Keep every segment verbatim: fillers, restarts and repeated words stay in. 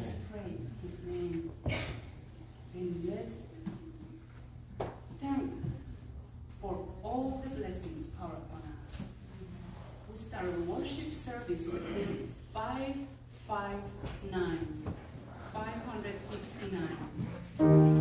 let's praise his name. And let's thank for all the blessings are upon us. We start worship service with hymn five five nine, five fifty-nine.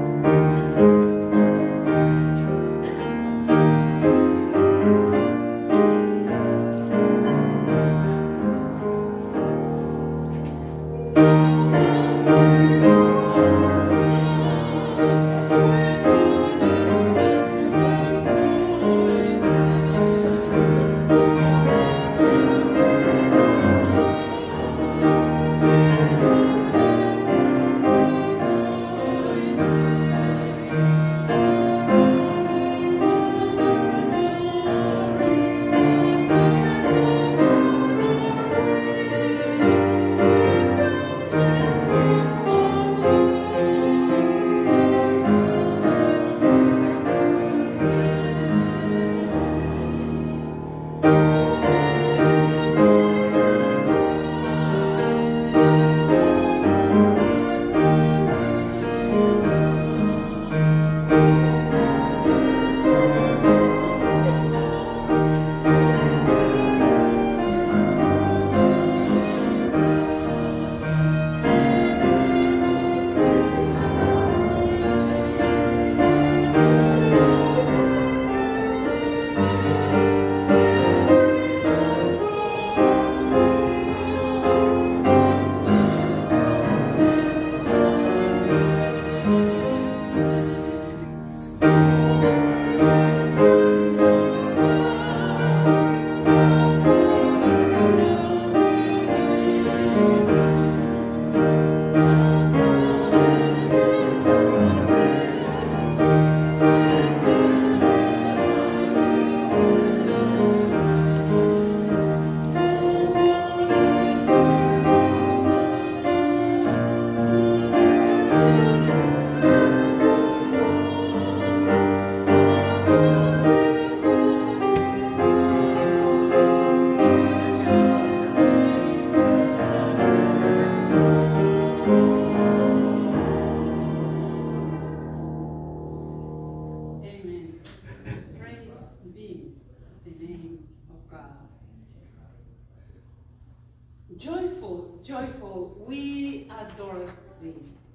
Joyful, joyful, we adore thee.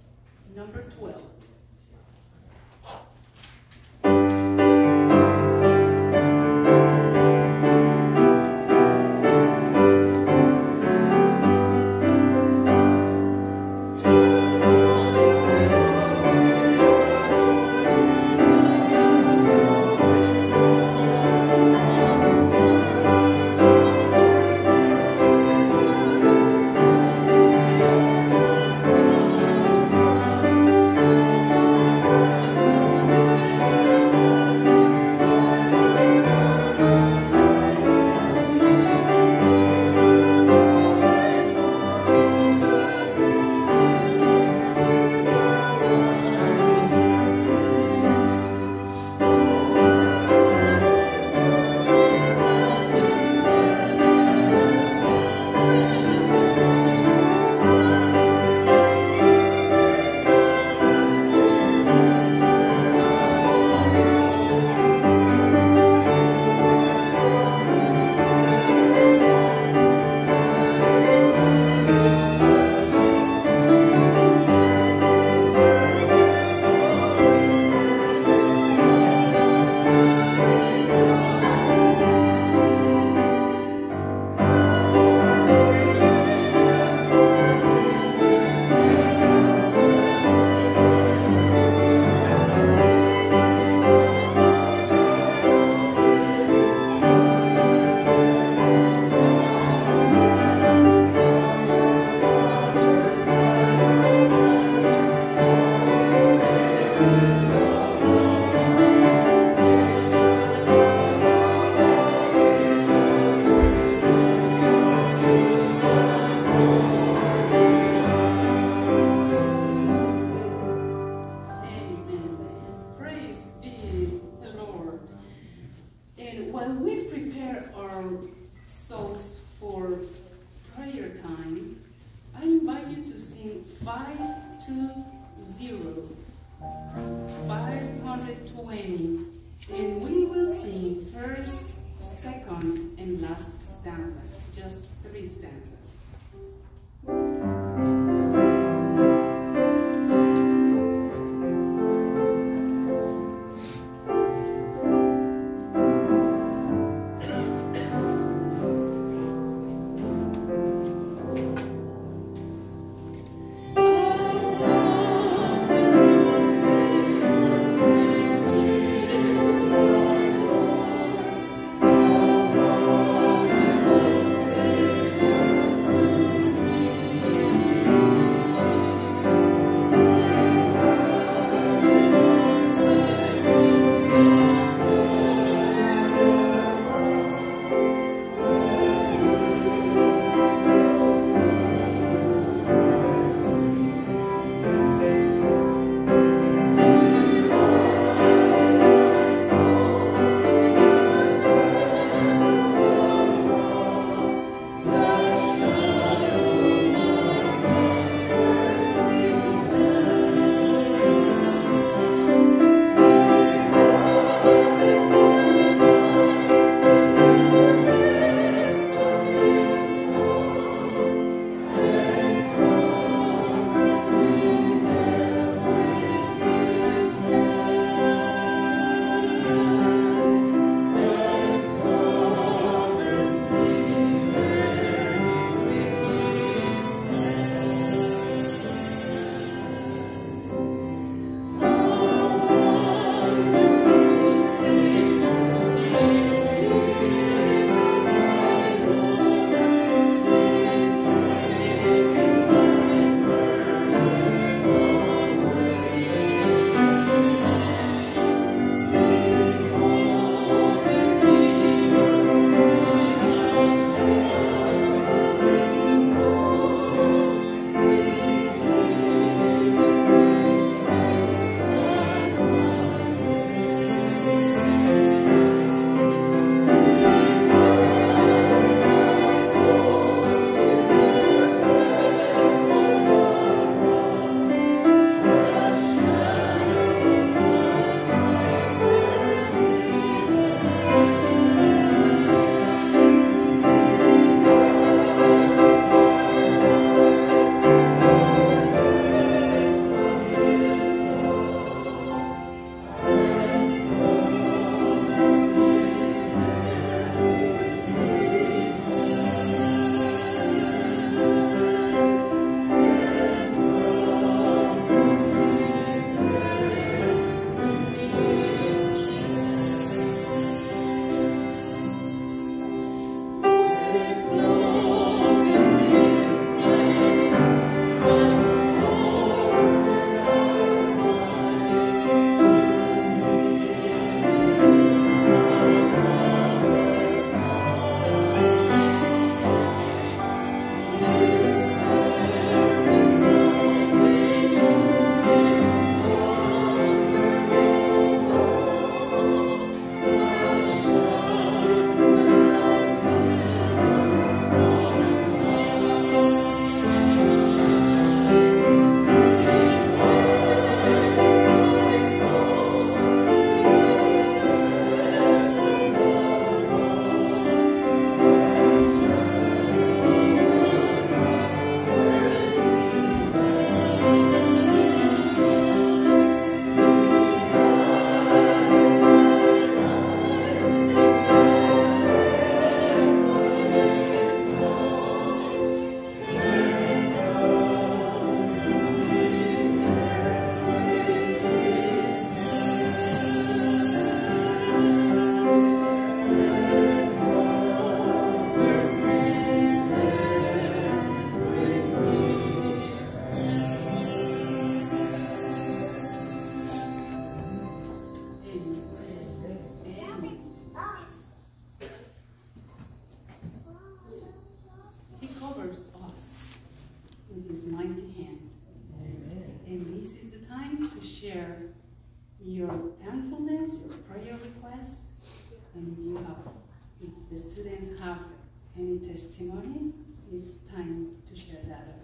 Number twelve. Thank sing five two zero, five hundred twenty, and we will sing first, second, and last stanza, just three stanzas. To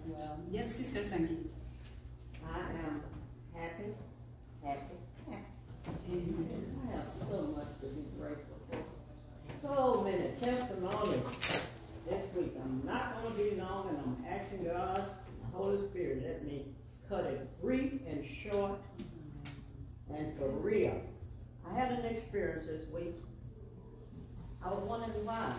well. Yes, Sister Sangi. I am happy, happy, happy. Amen. I have so much to be grateful for. So many testimonies this week. I'm not going to be long, and I'm asking God, the Holy Spirit, let me cut it brief and short and for real. I had an experience this week. I was wondering why.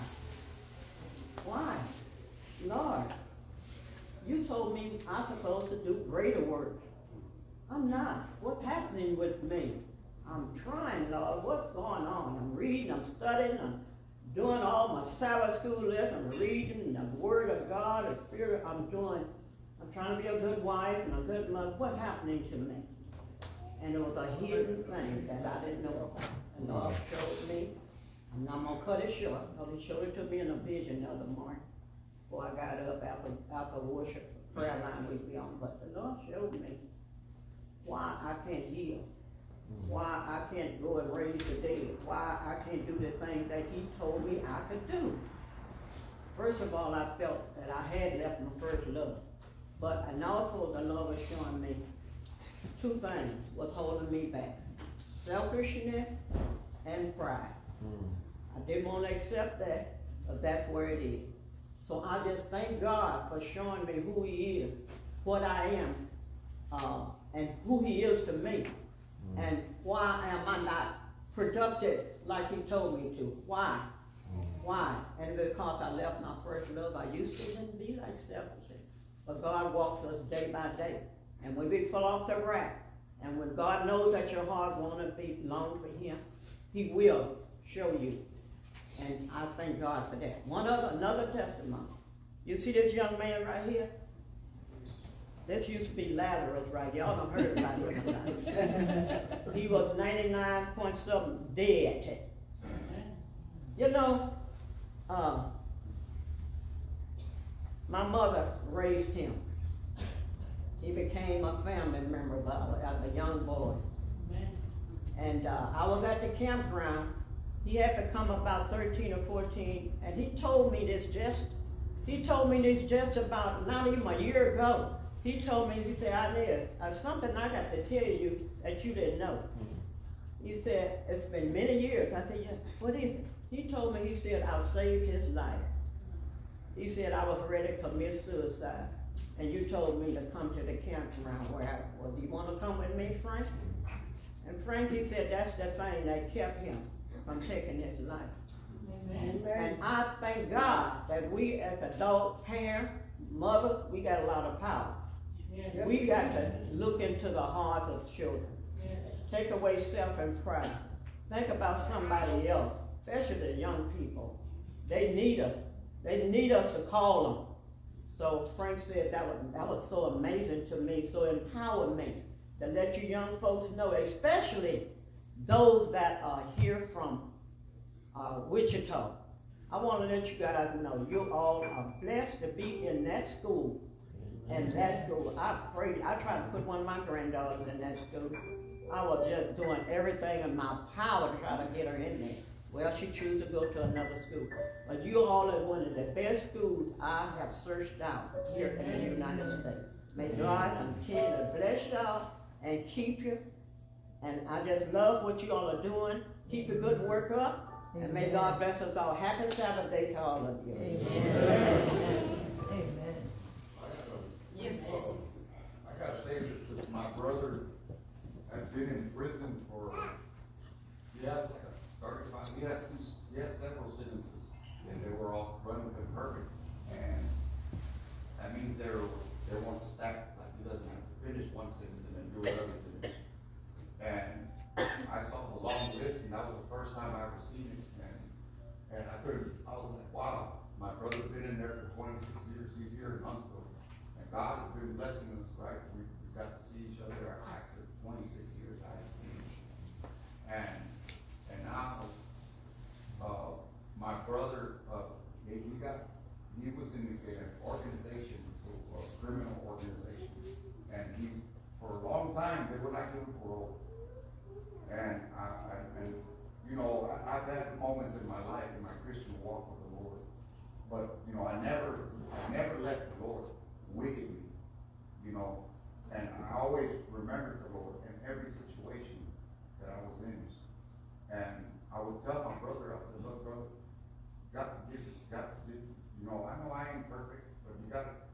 Why? Lord, you told me I'm supposed to do greater work. I'm not. What's happening with me? I'm trying, Lord. What's going on? I'm reading, I'm studying, I'm doing all my Sabbath school list, I'm reading the Word of God, the Spirit. I'm doing, I'm trying to be a good wife and a good mother. What's happening to me? And it was a hidden thing that I didn't know about. And the Lord showed me. I'm not going to cut it short, because He showed it to me in a vision the other morning before I got up after, after worship, prayer line we'd be on. But the Lord showed me why I can't heal, why I can't go and raise the dead, why I can't do the things that He told me I could do. First of all, I felt that I had left my first love. But and also the Lord was showing me two things was holding me back. Selfishness and pride. Mm. I didn't want to accept that, but that's where it is. So I just thank God for showing me who He is, what I am, uh, and who He is to me. Mm. And why am I not productive like He told me to? Why? Mm. Why? And because I left my first love, I used to didn't be like selfish. But God walks us day by day. And when we fall off the rack, and when God knows that your heart want to be long for Him, He will show you. And I thank God for that. One other, another testimony. You see this young man right here? This used to be Lazarus, right? Y'all done heard about him. He was ninety-nine point something dead. You know, uh, my mother raised him. He became a family member as a young boy. And uh, I was at the campground. He had to come about thirteen or fourteen, and he told me this just, he told me this just about not even a year ago. He told me, he said, I live, uh, something I got to tell you that you didn't know. He said, it's been many years. I said, yeah, what is it? He told me, he said, I saved his life. He said, I was ready to commit suicide. And you told me to come to the campground where I was. Do you want to come with me, Frank? And Frank, he said, that's the thing that kept him from taking his life. Amen. And I thank God that we as adult parents, mothers, we got a lot of power. Yeah. We got to look into the hearts of children. Yeah. Take away self and pride. Think about somebody else, especially the young people. They need us. They need us to call them. So Frank said that was, that was so amazing to me, so empowered me to let you young folks know, especially those that are here from uh, Wichita. I want to let you guys know you all are blessed to be in that school. And that school, I prayed, I tried to put one of my granddaughters in that school. I was just doing everything in my power to try to get her in there. Well, she chose to go to another school. But you all are one of the best schools I have searched out here in the United States. May God continue to bless y'all and keep you. And I just love what you all are doing. Keep your good work up. Amen. And may God bless us all. Happy Sabbath day to all of you. Amen. Amen. Amen. Yes. I got to say this, because my brother has been in prison for, he has like a thirty-five, he has two, he has several sentences, and they were all running concurrent. And that means they're, they want to stack, like he doesn't have to finish one sentence and then do another sentence. And I saw the long list, and that was the first time I ever seen it. And, and I couldn't, I was like, wow, my brother's been in there for twenty-six years, he's here in Huntsville. And God has been blessing us, right? We, we got to see each other after twenty-six years I had seen him. And, and now, uh, my brother, uh, he, he got, he was in an organization, so a criminal organization. And he, for a long time, they would not give him parole. And I, I and you know, I, I've had moments in my life in my Christian walk with the Lord, but you know, I never, I never let the Lord wickedly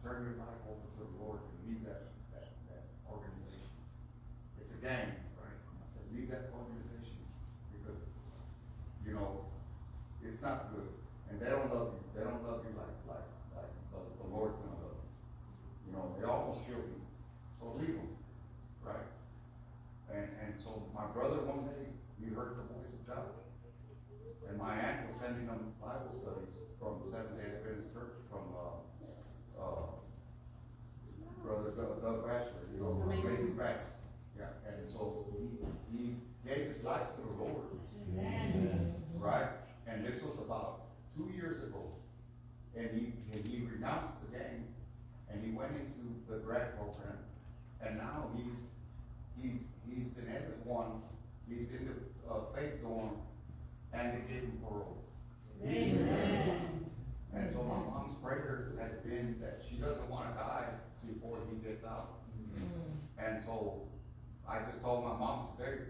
turn your life over to the Lord and leave that, that, that organization. It's a gang, right? I said, leave that organization because, you know, it's not good. And they don't love you. They don't love you like, like, like the, the Lord's gonna love you. You know, they almost killed me. So leave them, right? And, and so my brother one day, he heard the voice of God. And my aunt was sending them Bible studies from Seventh-day Adventist Church, from uh, uh, Brother Doug, Doug Bachelor, you know, Amazing Facts. Yeah, and so he, he gave his life to the Lord. Amen. Right? And this was about two years ago. And he, and he renounced the gang, and he went into the grad program, and now he's, he's, he's in Edis one, he's in the uh, faith dorm, and they gave him parole. Amen. And so my mom's prayer has been that she doesn't want to die before he gets out. Mm-hmm. And so I just told my mom today,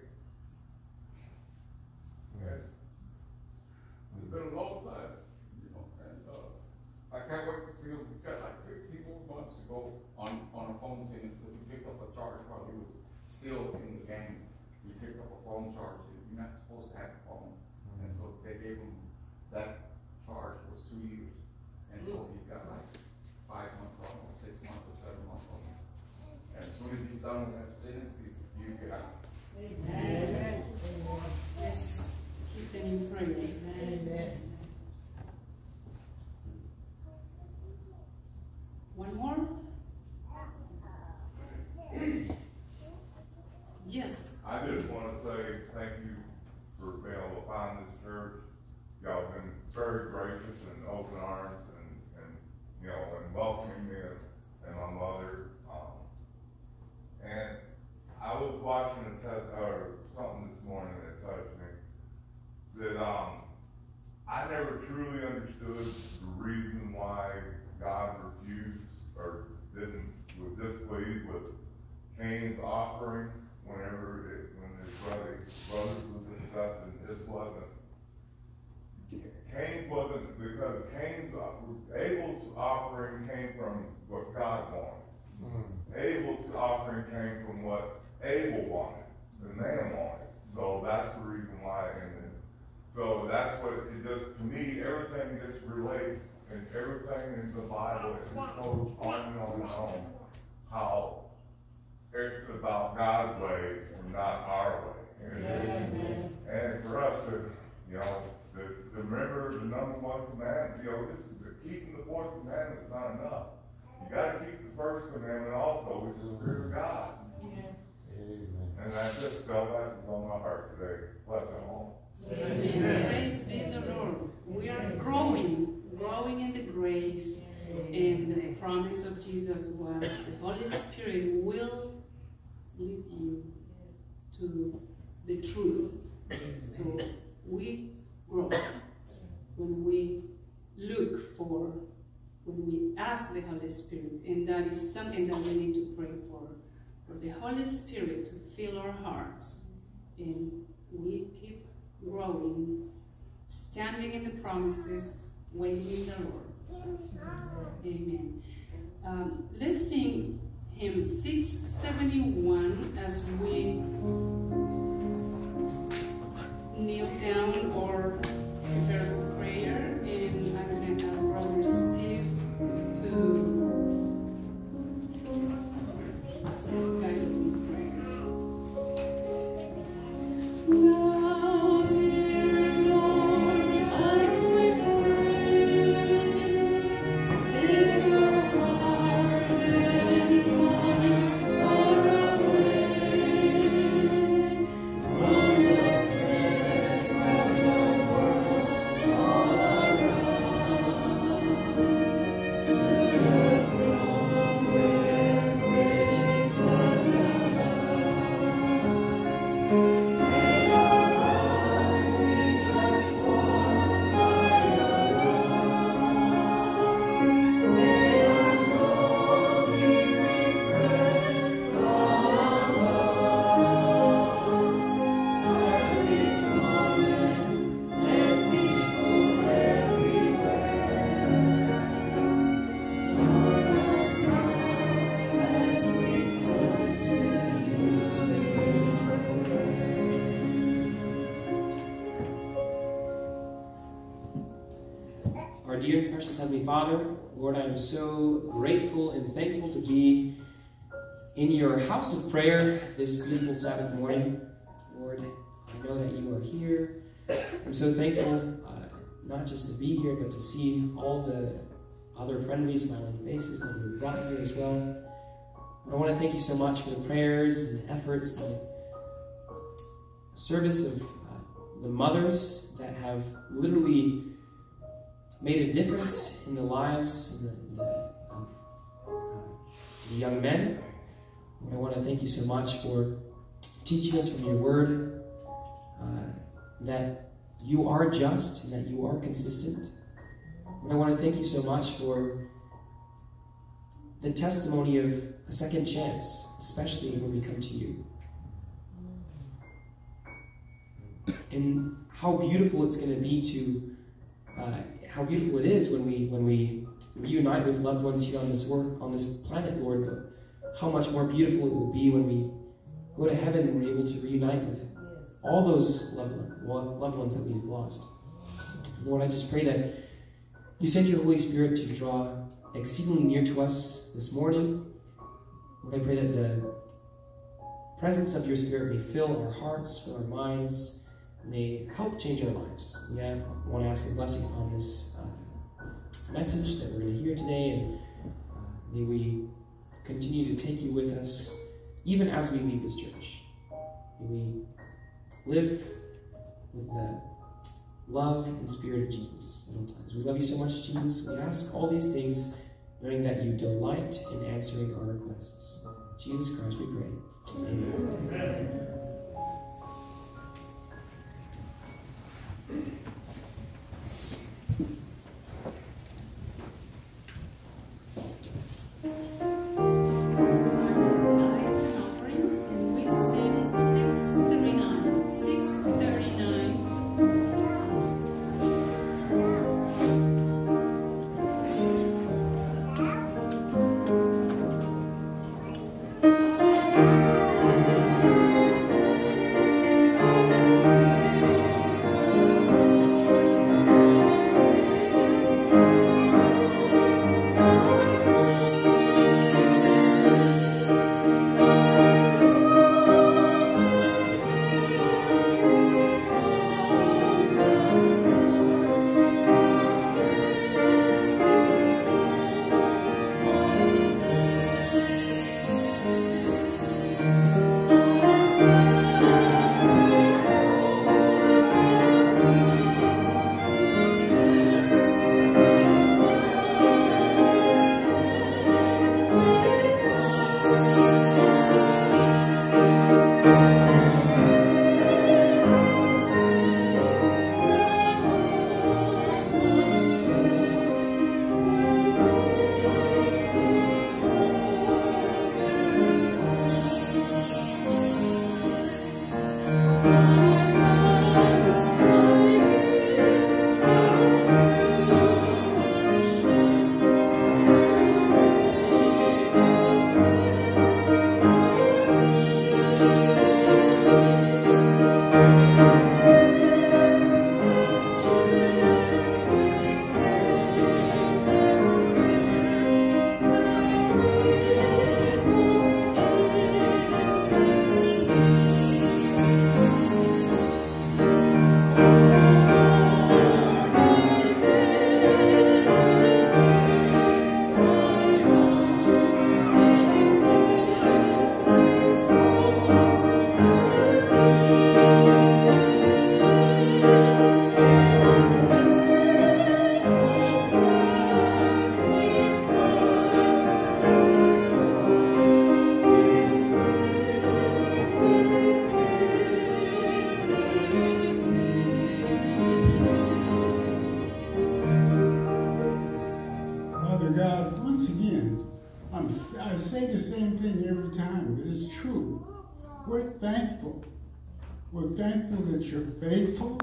okay, it's been a long time, you know, and uh, I can't wait to see him. We've got like fifteen more months to go on, on a phone scene. It says he picked up a charge while he was still in the game. He picked up a phone charge. You're not supposed to have a phone. And so they gave him, that charge was two years. And so he's got like five months on him, six months or seven months on him. And as soon as he's done with that sentence, he's, you get out. Amen. Yes, keep them in prayer. Amen. One more? Yes. I just want to say thank you for being able to find this church. Y'all have been very gracious and open arms and, and you know, and welcoming me and, and my mother. Um, and I was watching a test, or something this morning that touched me. That um, I never truly understood the reason why God refused or didn't, was displeased with Cain's offering whenever it, when his brother, brothers was accepted, his wasn't. Cain's wasn't, because Cain's, Abel's offering came from what God wanted. Mm-hmm. Abel's offering came from what Abel wanted, the man wanted. So that's the reason why. And then, so that's what it just, to me, everything just relates, and everything in the Bible, it goes on and on and on, how it's about God's way and not our way. And, yeah. and for us to, you know, to, to remember the number one commandment, you know, this is the, keeping the fourth commandment is not enough. You got to keep the first commandment also, which is to fear God. Yeah. Amen. And I just felt that was on my heart today. Bless you all. Amen. Amen. Praise be the Lord. We are growing, growing in the grace, and the promise of Jesus was the Holy Spirit will lead you to the truth. So we grow when we look for, when we ask the Holy Spirit, and that is something that we need to pray for, for the Holy Spirit to fill our hearts, and we keep growing, standing in the promises, waiting in the Lord. Amen. Um, let's sing hymn six seventy-one as we kneel down or prepare for prayer, and I'm going to ask Brother Steve to guide us in prayer. Now, dear Lord, as we pray, take your hearts and minds far away from the place of the world. dear and precious Heavenly Father, Lord, I am so grateful and thankful to be in your house of prayer this beautiful Sabbath morning. Lord, I know that you are here. I'm so thankful uh, not just to be here, but to see all the other friendly, smiling faces that you've brought here as well. And I want to thank you so much for the prayers and efforts and service of uh, the mothers that have literally made a difference in the lives and the, the, of uh, the young men. And I want to thank you so much for teaching us from your word uh, that you are just and that you are consistent. And I want to thank you so much for the testimony of a second chance, especially when we come to you. And how beautiful it's going to be to, uh, how beautiful it is when we when we reunite with loved ones here on this work, on this planet, Lord. But how much more beautiful it will be when we go to heaven and we're able to reunite with all those loved, loved ones that we've lost. Lord, I just pray that you send your Holy Spirit to draw exceedingly near to us this morning. Lord, I pray that the presence of your Spirit may fill our hearts, fill our minds, may help change our lives. We I want to ask a blessing upon this uh, message that we're going to hear today, and uh, may we continue to take you with us, even as we leave this church. May we live with the love and spirit of Jesus at all times. We love you so much, Jesus. We ask all these things knowing that you delight in answering our requests. In Jesus Christ we pray. Amen. Amen. We're thankful. We're thankful that you're faithful.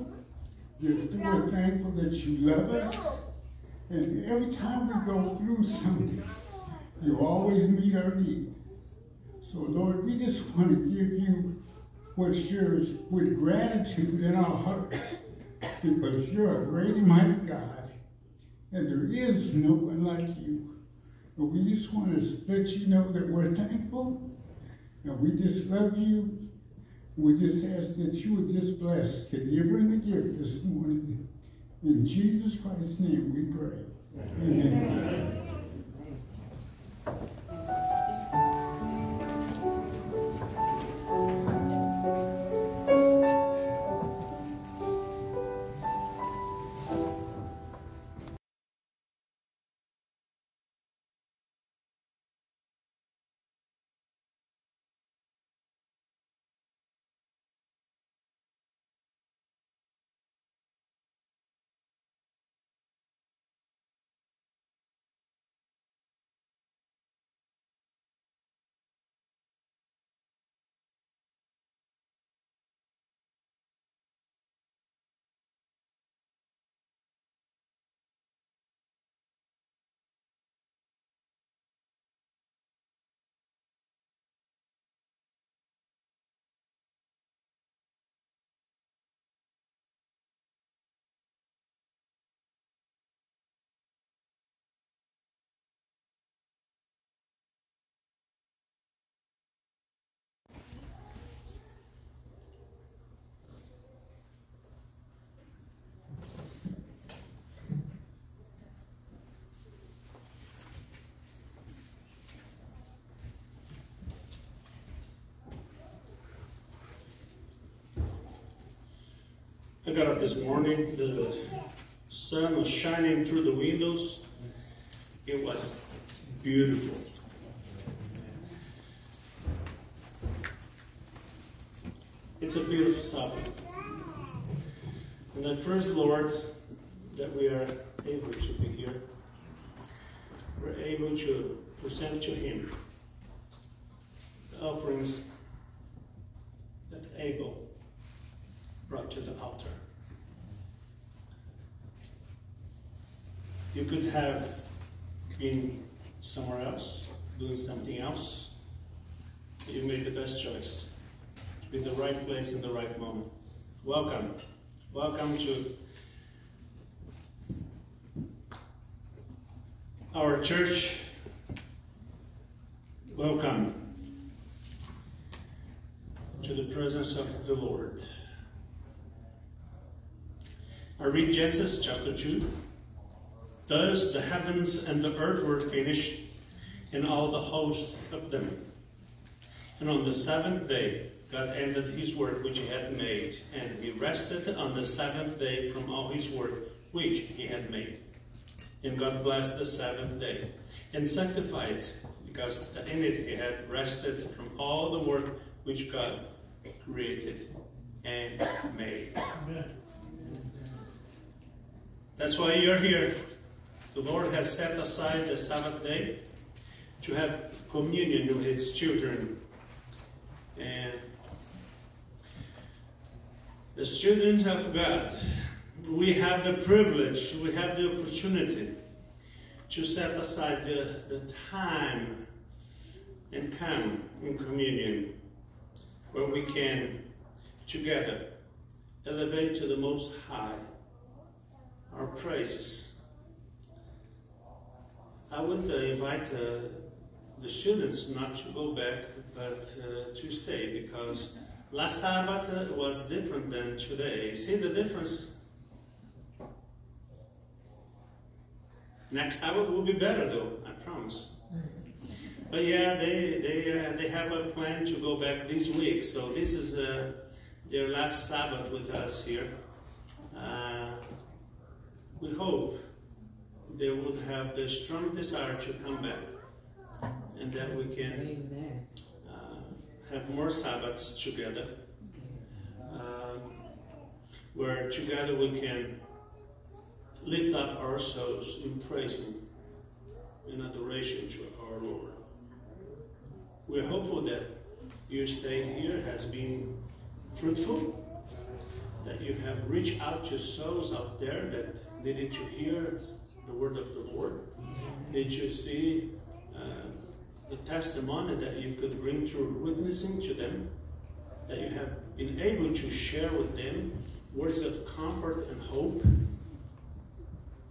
We're thankful that you love us. And every time we go through something, you always meet our need. So, Lord, we just want to give you what's yours with gratitude in our hearts, because you're a great and mighty God. and there is no one like you. But we just want to let you know that we're thankful, and we just love you. We just ask that you would just bless the giver and the gift this morning. In Jesus Christ's name we pray. Amen. Amen. I got up this morning, the sun was shining through the windows. It was beautiful. It's a beautiful Sabbath. And I praise the Lord that we are able to be here. We're able to present to Him the offerings that Abel brought to the altar. You could have been somewhere else, doing something else. You made the best choice. To be in the right place in the right moment. Welcome. Welcome to our church. Welcome to the presence of the Lord. I read Genesis chapter two. Thus the heavens and the earth were finished, and all the host of them. And on the seventh day, God ended his work which he had made, and he rested on the seventh day from all his work which he had made. And God blessed the seventh day, and sanctified it, because in it he had rested from all the work which God created and made. Amen. That's why you're here. The Lord has set aside the Sabbath day to have communion with his children. And the children of God, we have the privilege, we have the opportunity to set aside the, the time and come in communion where we can together elevate to the Most High our praises. I would uh, invite uh, the students not to go back, but uh, to stay, because last Sabbath uh, was different than today. See the difference? Next Sabbath will be better, though, I promise. But yeah, they they uh, they have a plan to go back this week, so this is uh, their last Sabbath with us here. Uh, we hope they would have the strong desire to come back, and that we can uh, have more Sabbaths together, uh, where together we can lift up our souls in praise and adoration to our Lord. We're hopeful that your stay here has been fruitful, that you have reached out to souls out there that needed to hear the word of the Lord. Did you see uh, the testimony that you could bring through witnessing to them, that you have been able to share with them words of comfort and hope,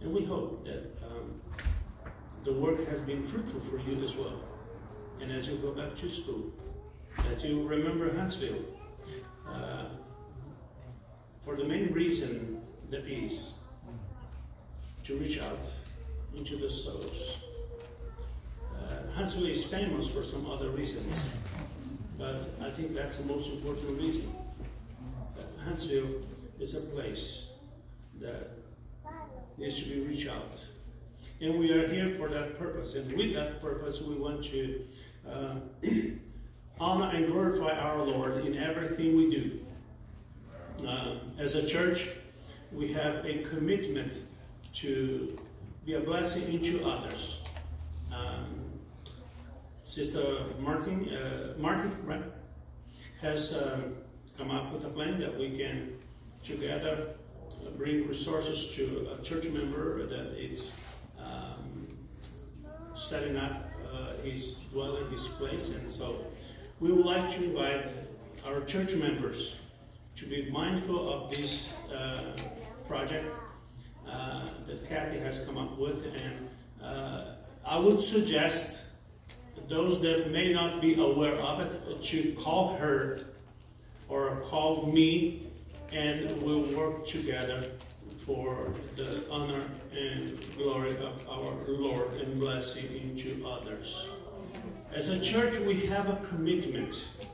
And we hope that um, the work has been fruitful for you as well. And as you go back to school, that you remember Huntsville. Uh, for the main reason that is to reach out into the souls. Uh, Huntsville is famous for some other reasons, but I think that's the most important reason. That Huntsville is a place that needs to be reached out. And we are here for that purpose. And with that purpose, we want to uh, honor and glorify our Lord in everything we do. Uh, as a church, we have a commitment to be a blessing into others. Um, Sister Martin, uh, Martin, right, has um, come up with a plan that we can together uh, bring resources to a church member that is um, setting up uh, his dwelling, his place, and so we would like to invite our church members to be mindful of this uh, project uh, that Kathy has come up with, and uh, I would suggest those that may not be aware of it to call her or call me, and we'll work together for the honor and glory of our Lord and blessing into others. As a church, we have a commitment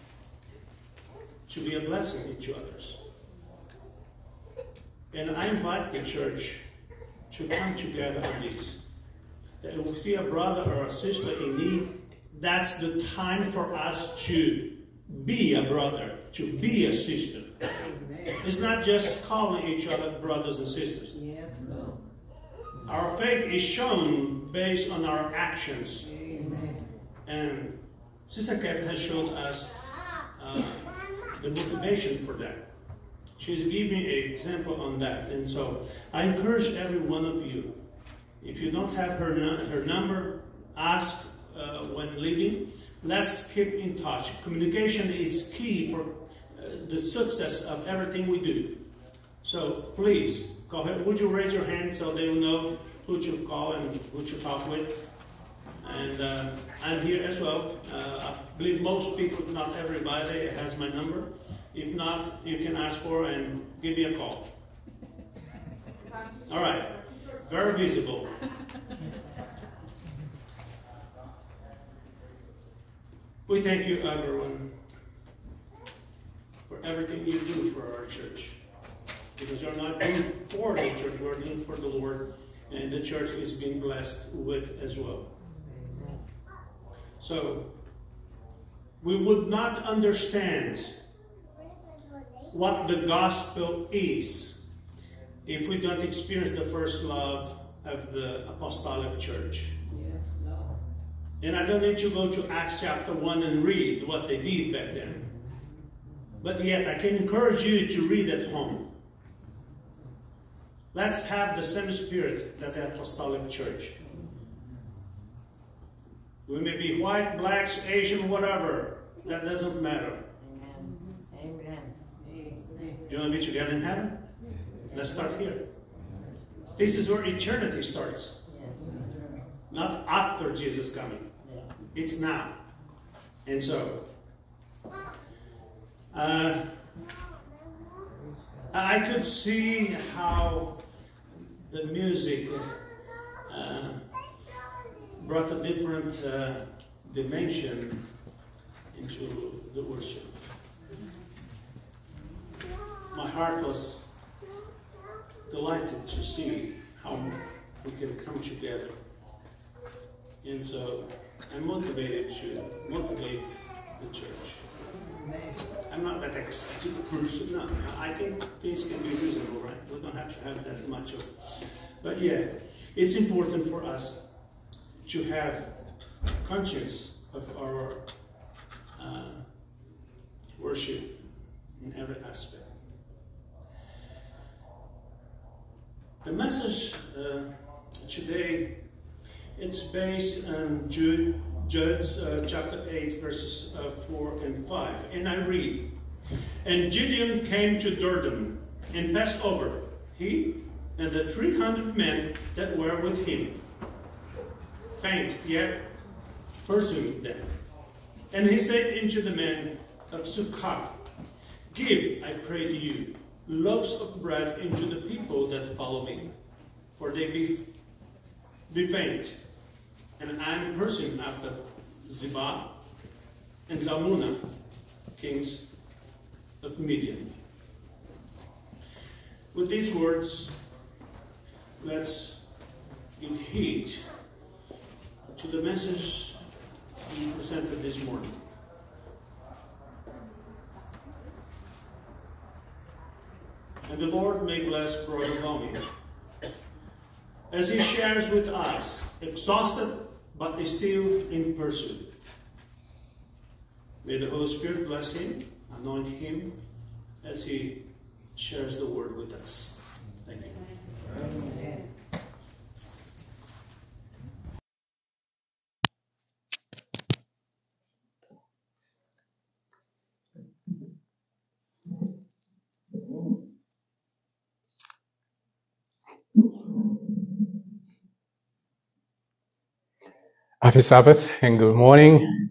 to be a blessing to others. And I invite the church to come together on this. That if we see a brother or a sister in need, that's the time for us to be a brother, to be a sister. Amen. It's not just calling each other brothers and sisters. Yes, no. Our faith is shown based on our actions. Amen. And Sister Kathy has shown us uh, the motivation for that. She's giving an example on that. And so I encourage every one of you, if you don't have her, her number, ask uh, when leaving. Let's keep in touch. Communication is key for uh, the success of everything we do. So please, go ahead. Would you raise your hand so they will know who to call and who to talk with? And uh, I'm here as well. Uh, I believe most people, if not everybody, has my number. If not, you can ask for and give me a call. All right. Very visible. We thank you, everyone, for everything you do for our church. Because you're not doing for the church, we're doing for the Lord. And the church is being blessed with as well. So, we would not understand what the gospel is if we don't experience the first love of the apostolic church. Yes, no. And I don't need to go to Acts chapter one and read what they did back then. But yet, I can encourage you to read at home. Let's have the same spirit that the apostolic church. We may be white, blacks, Asian, whatever. That doesn't matter. Amen. Amen. Do you want to be together in heaven? Let's start here. This is where eternity starts. Yes. Not after Jesus coming. It's now. And so, uh, I could see how the music uh, brought a different uh, dimension into the worship. My heart was delighted to see how we can come together. And so I'm motivated to motivate the church. I'm not that excited person, no. I think things can be reasonable, right? We don't have to have that much of. But yeah, it's important for us to have conscience of our uh, worship in every aspect. The message uh, today, it's based on Jude, Jude uh, chapter eight, verses uh, four and five. And I read, "And Gideon came to Jordan and passed over, he And the three hundred men that were with him faint, yet pursuing them. And he said unto the men of Sukkah, Give, I pray you, loaves of bread unto the people that follow me, for they be, be faint. And I am pursuing after Zebah and Zalmunna, kings of Midian. With these words, let's give heed to the message we presented this morning. And the Lord may bless Brother Lomi as he shares with us, exhausted but still in pursuit. May the Holy Spirit bless him, anoint him as he shares the word with us. Thank you. Amen. Happy Sabbath and good morning.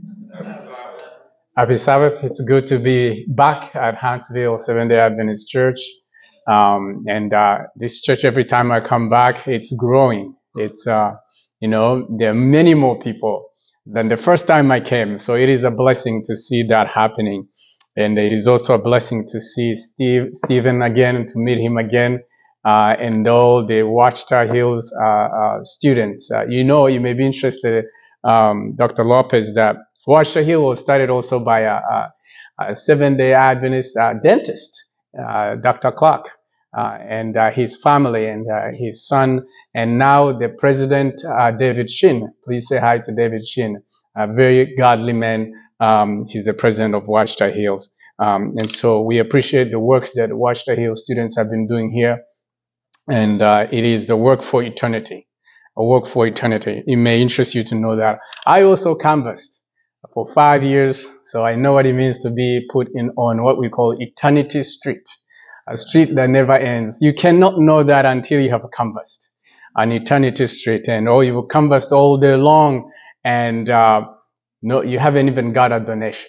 Happy Sabbath. It's good to be back at Huntsville Seventh-day Adventist Church. Um, and uh, this church, every time I come back, it's growing. It's, uh, you know, there are many more people than the first time I came. So it is a blessing to see that happening. And it is also a blessing to see Steve, Stephen again, to meet him again. Uh, and all the Watchtower Hills uh, uh, students. Uh, you know, you may be interested, um, Doctor Lopez, that Watchtower Hill was started also by a, a, a Seventh-day Adventist uh, dentist, uh, Doctor Clark, uh, and uh, his family and uh, his son, and now the president, uh, David Shin. Please say hi to David Shin, a very godly man. Um, he's the president of Watchtower Hills. Um, and so we appreciate the work that Watchtower Hill students have been doing here. And uh, it is the work for eternity, a work for eternity. It may interest you to know that. I also canvassed for five years, so I know what it means to be put in on what we call Eternity Street, a street that never ends. You cannot know that until you have canvassed an Eternity Street, and oh, you've canvassed all day long, and uh, no, you haven't even got a donation.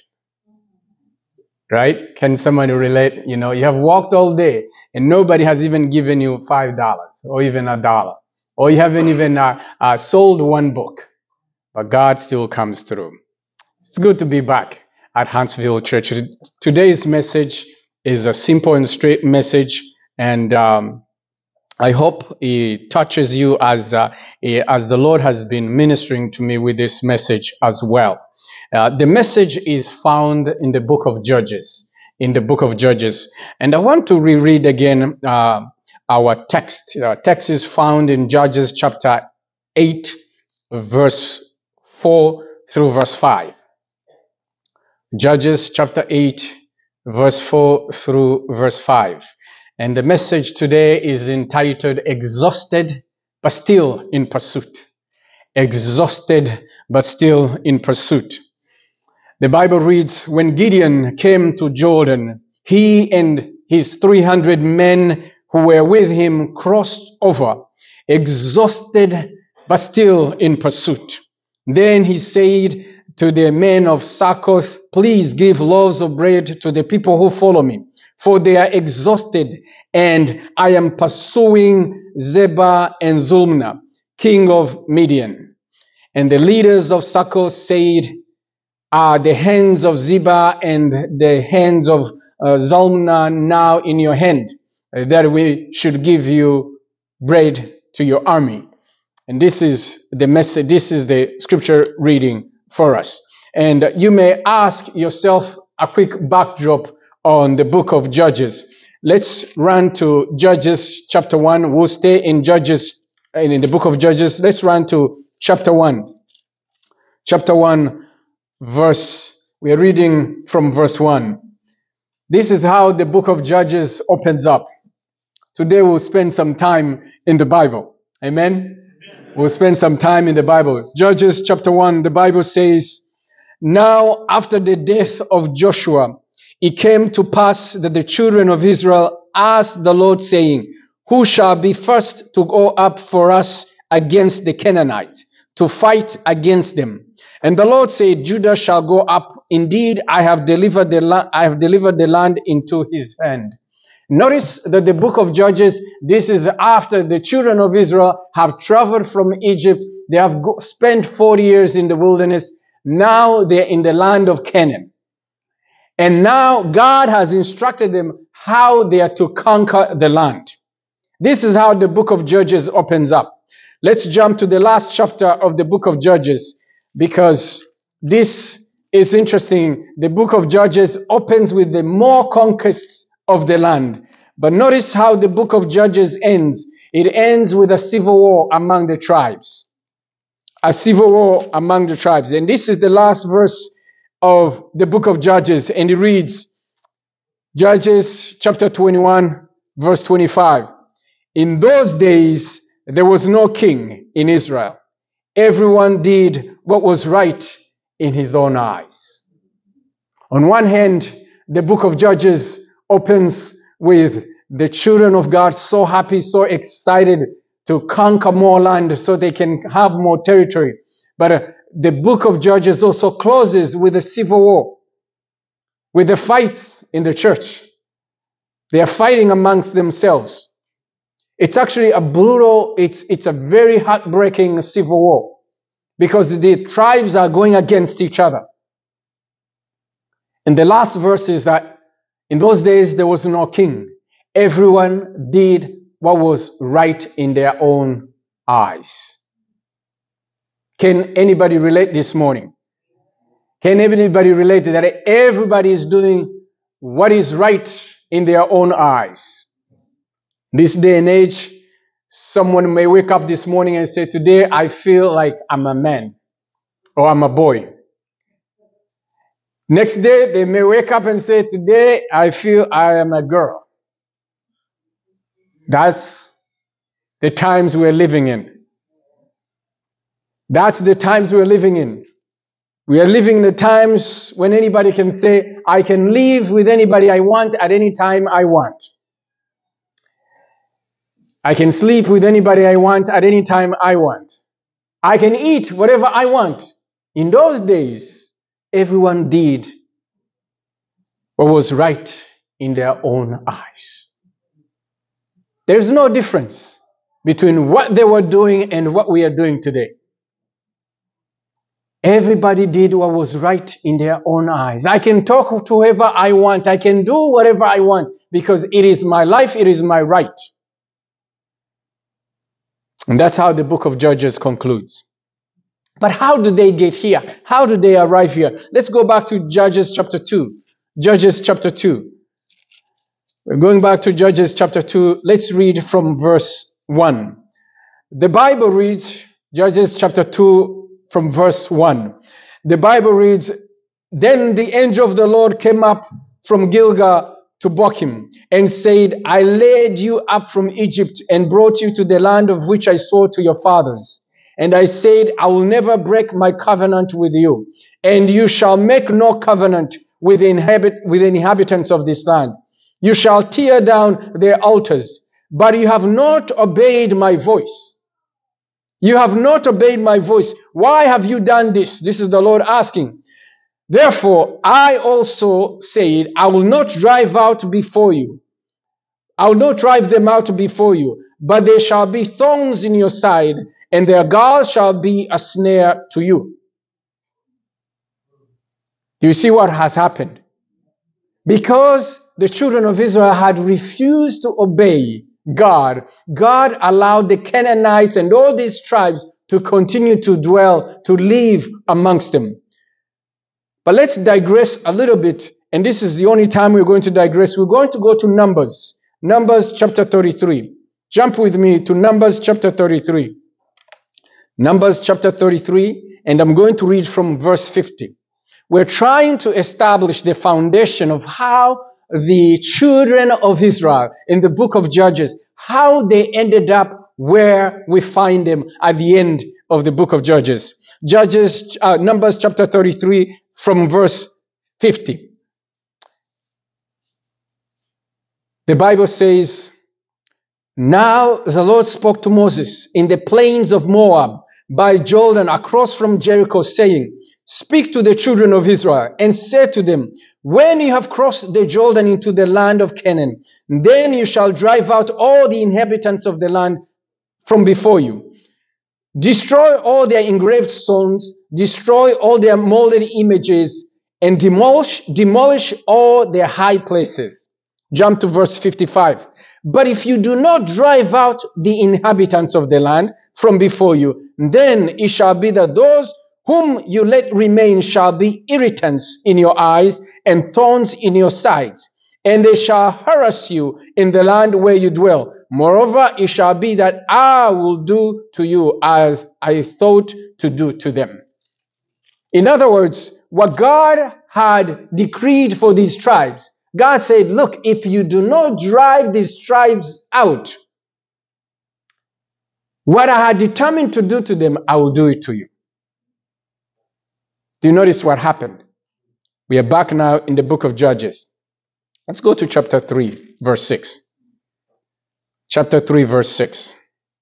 Right? Can somebody relate? You know, you have walked all day and nobody has even given you five dollars or even a dollar. Or you haven't even uh, uh, sold one book. But God still comes through. It's good to be back at Huntsville Church. Today's message is a simple and straight message. And um, I hope it touches you as, uh, as the Lord has been ministering to me with this message as well. Uh, the message is found in the book of Judges, in the book of Judges. And I want to reread again uh, our text. Our text is found in Judges chapter eight, verse four through verse five. Judges chapter eight, verse four through verse five. And the message today is entitled, Exhausted but Still in Pursuit. Exhausted but still in pursuit. The Bible reads, when Gideon came to Jordan, he and his three hundred men who were with him crossed over, exhausted but still in pursuit. Then he said to the men of Succoth, please give loaves of bread to the people who follow me, for they are exhausted, and I am pursuing Zebah and Zalmunna, king of Midian. And the leaders of Succoth said, are the hands of Zebah and the hands of uh, Zalmunna now in your hand, uh, that we should give you bread to your army. And this is the message, this is the scripture reading for us. And uh, you may ask yourself a quick backdrop on the book of Judges. Let's run to Judges chapter one. We'll stay in Judges, and in the book of Judges. Let's run to chapter one. Chapter one. Verse, we are reading from verse one. This is how the book of Judges opens up. Today we'll spend some time in the Bible. Amen? Amen. We'll spend some time in the Bible. Judges chapter one, the Bible says, now after the death of Joshua, it came to pass that the children of Israel asked the Lord, saying, who shall be first to go up for us against the Canaanites, to fight against them? And the Lord said, Judah shall go up. Indeed, I have delivered the la- I have delivered the land into his hand. Notice that the book of Judges, this is after the children of Israel have traveled from Egypt. They have go- spent forty years in the wilderness. Now they're in the land of Canaan. And now God has instructed them how they are to conquer the land. This is how the book of Judges opens up. Let's jump to the last chapter of the book of Judges, because this is interesting. The book of Judges opens with the more conquests of the land. But notice how the book of Judges ends. It ends with a civil war among the tribes. A civil war among the tribes. And this is the last verse of the book of Judges. And it reads, Judges chapter twenty-one, verse twenty-five. In those days, there was no king in Israel. Everyone did what was right in his own eyes. On one hand, the book of Judges opens with the children of God so happy, so excited to conquer more land so they can have more territory. But uh, the book of Judges also closes with a civil war, with the fights in the church. They are fighting amongst themselves. It's actually a brutal, it's, it's a very heartbreaking civil war, because the tribes are going against each other. And the last verse is that in those days there was no king. Everyone did what was right in their own eyes. Can anybody relate this morning? Can anybody relate that everybody is doing what is right in their own eyes? This day and age, someone may wake up this morning and say, today I feel like I'm a man or I'm a boy. Next day, they may wake up and say, today I feel I am a girl. That's the times we're living in. That's the times we're living in. We are living in the times when anybody can say, I can live with anybody I want at any time I want. I can sleep with anybody I want at any time I want. I can eat whatever I want. In those days, everyone did what was right in their own eyes. There's no difference between what they were doing and what we are doing today. Everybody did what was right in their own eyes. I can talk to whoever I want. I can do whatever I want because it is my life, it is my right. And that's how the book of Judges concludes. But how do they get here? How do they arrive here? Let's go back to Judges chapter two. Judges chapter two. We're going back to Judges chapter two. Let's read from verse one. The Bible reads, Judges chapter two from verse one. The Bible reads, Then the angel of the Lord came up from Gilgal to Bochim and said, I led you up from Egypt and brought you to the land of which I swore to your fathers. And I said, I will never break my covenant with you, and you shall make no covenant with the, inhabit- with the inhabitants of this land. You shall tear down their altars, but you have not obeyed my voice. You have not obeyed my voice. Why have you done this? This is the Lord asking. Therefore, I also said, I will not drive out before you. I will not drive them out before you, but there shall be thorns in your side, and their gall shall be a snare to you. Do you see what has happened? Because the children of Israel had refused to obey God, God allowed the Canaanites and all these tribes to continue to dwell, to live amongst them. But let's digress a little bit, and this is the only time we're going to digress. We're going to go to Numbers. Numbers chapter thirty-three. Jump with me to Numbers chapter thirty-three. Numbers chapter thirty-three, and I'm going to read from verse fifty. We're trying to establish the foundation of how the children of Israel in the book of Judges, how they ended up where we find them at the end of the book of Judges. Judges, uh, Numbers chapter thirty-three from verse fifty. The Bible says, Now the Lord spoke to Moses in the plains of Moab by Jordan across from Jericho, saying, speak to the children of Israel and say to them, when you have crossed the Jordan into the land of Canaan, then you shall drive out all the inhabitants of the land from before you. Destroy all their engraved stones, destroy all their molded images, and demolish, demolish all their high places. Jump to verse fifty-five. But if you do not drive out the inhabitants of the land from before you, then it shall be that those whom you let remain shall be irritants in your eyes and thorns in your sides, and they shall harass you in the land where you dwell. Moreover, it shall be that I will do to you as I thought to do to them. In other words, what God had decreed for these tribes, God said, look, if you do not drive these tribes out, what I had determined to do to them, I will do it to you. Do you notice what happened? We are back now in the book of Judges. Let's go to chapter three, verse six. Chapter three, verse six.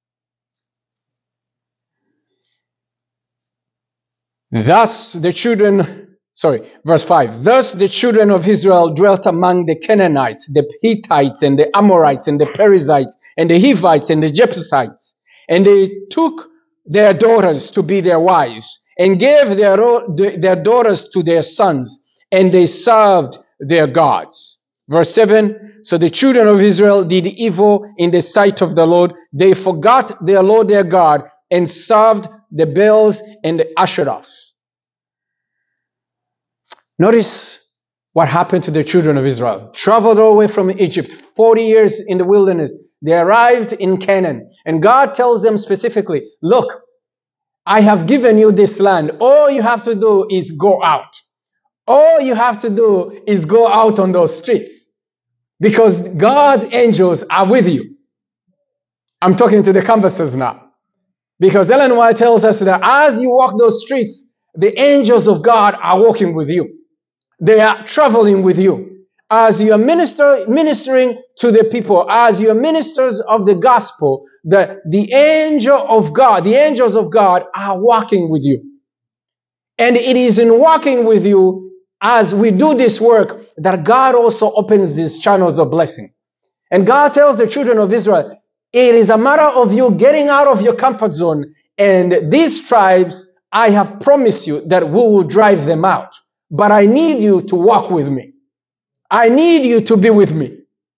Thus the children, sorry, verse five. Thus the children of Israel dwelt among the Canaanites, the Hittites, and the Amorites, and the Perizzites, and the Hivites, and the Jebusites. And they took their daughters to be their wives, and gave their, their daughters to their sons, and they served their gods. Verse seven, so the children of Israel did evil in the sight of the Lord. They forgot their Lord their God and served the Baals and the Asheroths. Notice what happened to the children of Israel. Traveled all the way from Egypt, forty years in the wilderness. They arrived in Canaan. And God tells them specifically, look, I have given you this land. All you have to do is go out. All you have to do is go out on those streets. Because God's angels are with you. I'm talking to the canvassers now. Because Ellen White tells us that as you walk those streets, the angels of God are walking with you. They are traveling with you. As you are minister, ministering to the people, as you are ministers of the gospel, the, the angel of God, the angels of God are walking with you. And it is in walking with you as we do this work that God also opens these channels of blessing. And God tells the children of Israel, it is a matter of you getting out of your comfort zone. And these tribes, I have promised you that we will drive them out. But I need you to walk with me. I need you to be with me.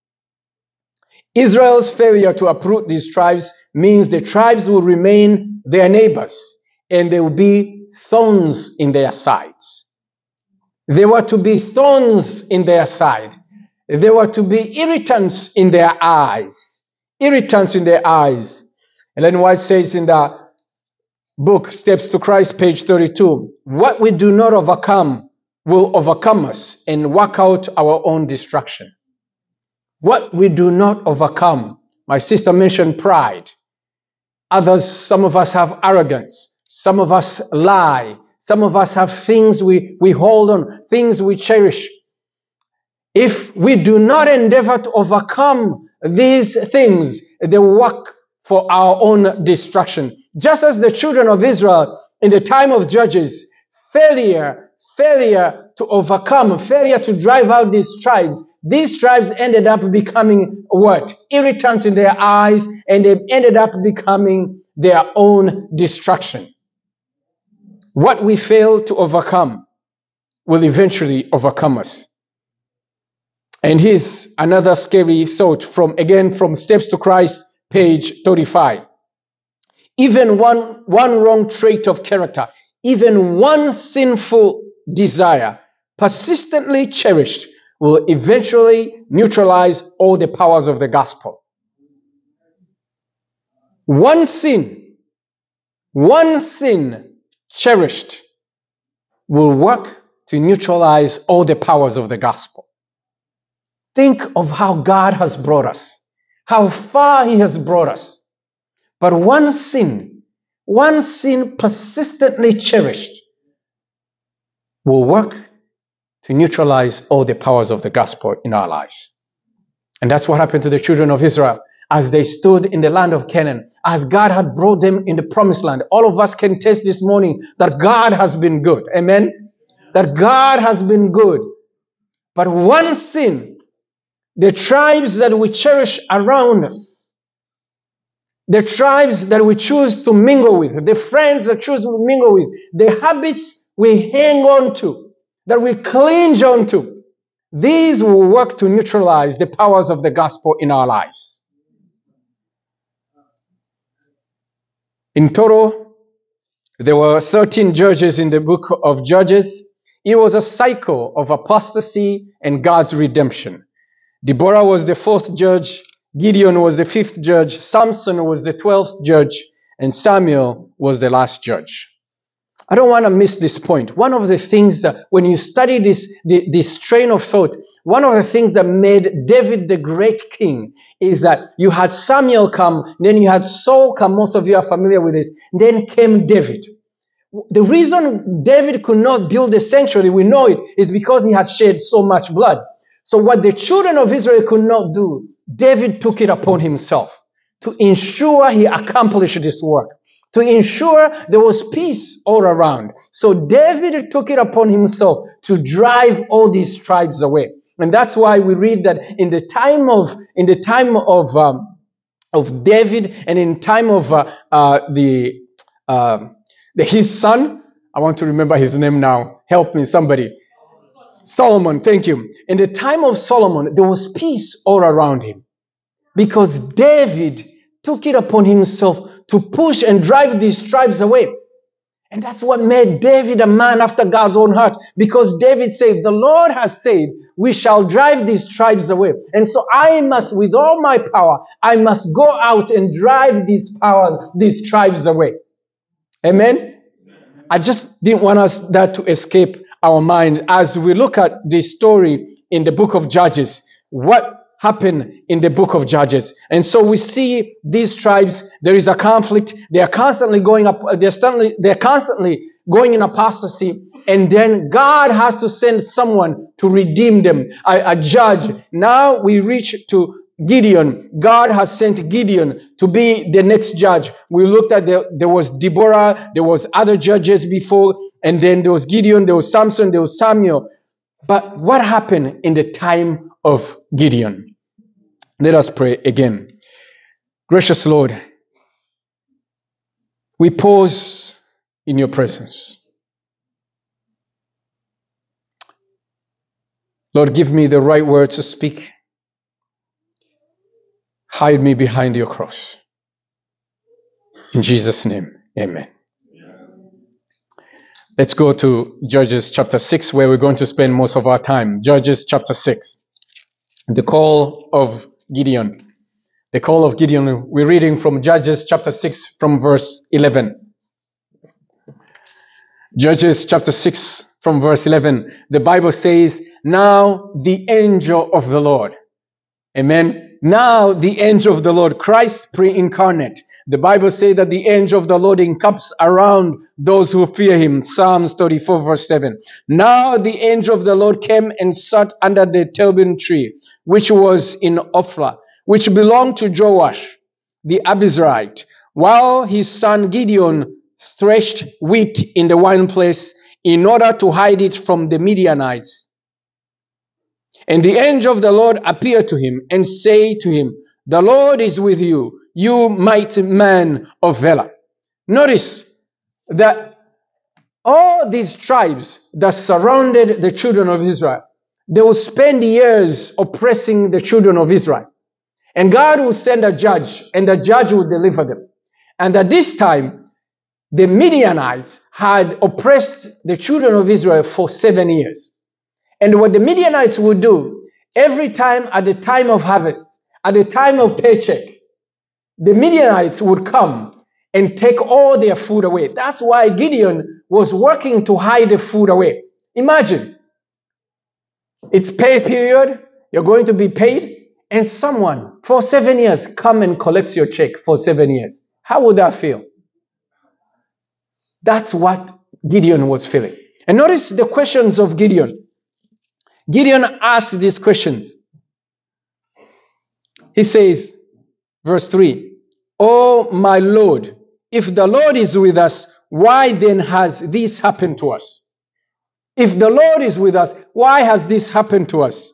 Israel's failure to uproot these tribes means the tribes will remain their neighbors and they will be thorns in their sides. They were to be thorns in their side. They were to be irritants in their eyes. Irritants in their eyes. Ellen White says in the book, Steps to Christ, page thirty-two, what we do not overcome will overcome us and work out our own destruction. What we do not overcome. My sister mentioned pride. Others, some of us have arrogance. Some of us lie. Some of us have things we, we hold on, things we cherish. If we do not endeavor to overcome these things, they work for our own destruction. Just as the children of Israel in the time of Judges, failure, failure to overcome, failure to drive out these tribes, these tribes ended up becoming what? Irritants in their eyes, and they ended up becoming their own destruction. What we fail to overcome will eventually overcome us. And here's another scary thought from, again, from Steps to Christ, page thirty-five. Even one, one wrong trait of character, even one sinful desire, persistently cherished, will eventually neutralize all the powers of the gospel. One sin, one sin cherished will work to neutralize all the powers of the gospel. Think of how God has brought us, how far He has brought us. But one sin, one sin persistently cherished will work to neutralize all the powers of the gospel in our lives. And that's what happened to the children of Israel. as they stood in the land of Canaan, as God had brought them in the promised land. All of us can taste this morning that God has been good. Amen? That God has been good. But one sin, the tribes that we cherish around us, the tribes that we choose to mingle with, the friends that choose to mingle with, the habits we hang on to, that we cling on to, these will work to neutralize the powers of the gospel in our lives. In total, there were thirteen judges in the book of Judges. It was a cycle of apostasy and God's redemption. Deborah was the fourth judge, Gideon was the fifth judge, Samson was the twelfth judge, and Samuel was the last judge. I don't want to miss this point. One of the things that when you study this, this train of thought, one of the things that made David the great king is that you had Samuel come, then you had Saul come. Most of you are familiar with this. Then came David. The reason David could not build a sanctuary, we know it, is because he had shed so much blood. So what the children of Israel could not do, David took it upon himself to ensure he accomplished this work, to ensure there was peace all around. So David took it upon himself to drive all these tribes away. And that's why we read that in the time of, in the time of, um, of David and in time of uh, uh, the, uh, the, his son, I want to remember his name now. Help me, somebody. Solomon, thank you. In the time of Solomon, there was peace all around him because David took it upon himself to push and drive these tribes away. And that's what made David a man after God's own heart, because David said, the Lord has said, we shall drive these tribes away. And so I must, with all my power, I must go out and drive these powers, these tribes away. Amen? I just didn't want us that to escape our mind as we look at this story in the book of Judges. What happened in the book of Judges? And so we see these tribes, there is a conflict. They are constantly going up, they're constantly, they're constantly going in apostasy. And then God has to send someone to redeem them, a, a judge. Now we reach to Gideon. God has sent Gideon to be the next judge. We looked at the, there was Deborah, there was other judges before, and then there was Gideon, there was Samson, there was Samuel. But what happened in the time of Gideon? Let us pray again. Gracious Lord, we pause in your presence. Lord, give me the right words to speak. Hide me behind your cross. In Jesus' name, amen. Let's go to Judges chapter six, where we're going to spend most of our time. Judges chapter six. The call of Gideon. The call of Gideon. We're reading from Judges chapter six from verse eleven. Judges chapter six from verse eleven. The Bible says, now the angel of the Lord. Amen. Now the angel of the Lord, Christ pre-incarnate. The Bible says that the angel of the Lord encamps around those who fear him. Psalms thirty-four verse seven. Now the angel of the Lord came and sat under the terebinth tree, which was in Ophrah, which belonged to Joash the Abiezrite, while his son Gideon threshed wheat in the winepress in order to hide it from the Midianites. And the angel of the Lord appeared to him and said to him, the Lord is with you, you mighty man of valor. Notice that all these tribes that surrounded the children of Israel, they will spend years oppressing the children of Israel. And God will send a judge, and the judge will deliver them. And at this time, the Midianites had oppressed the children of Israel for seven years. And what the Midianites would do, every time at the time of harvest, at the time of paycheck, the Midianites would come and take all their food away. That's why Gideon was working to hide the food away. Imagine, it's pay period, you're going to be paid, and someone for seven years come and collects your check for seven years. How would that feel? That's what Gideon was feeling. And notice the questions of Gideon. Gideon asked these questions. He says, the Lord is with you, you mighty man of valor. Notice that all these tribes that surrounded the children of Israel, they will spend years oppressing the children of Israel. And God will send a judge, and the judge will deliver them. And at this time, the Midianites had oppressed the children of Israel for seven years. And what the Midianites would do, every time at the time of harvest, at the time of paycheck, the Midianites would come and take all their food away. That's why Gideon was working to hide the food away. Imagine, it's pay period, you're going to be paid, and someone for seven years come and collects your check for seven years. How would that feel? That's what Gideon was feeling. And notice the questions of Gideon. Gideon Verse three. Oh, my Lord, if the Lord is with us, why then has this happened to us? If the Lord is with us, why has this happened to us?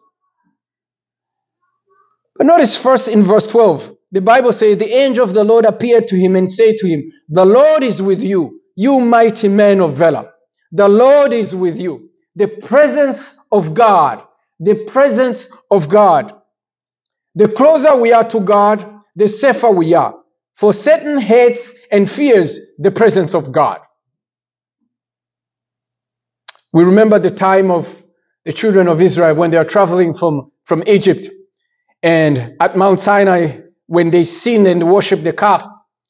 But notice first in verse twelve, the Bible says, the angel of the Lord appeared to him and said to him, the Lord is with you, you mighty man of valor. The Lord is with you. The presence of God. The presence of God. The closer we are to God, the safer we are. For Satan hates and fears the presence of God. We remember the time of the children of Israel when they are traveling from, from Egypt. And at Mount Sinai, when they sinned and worshiped the calf,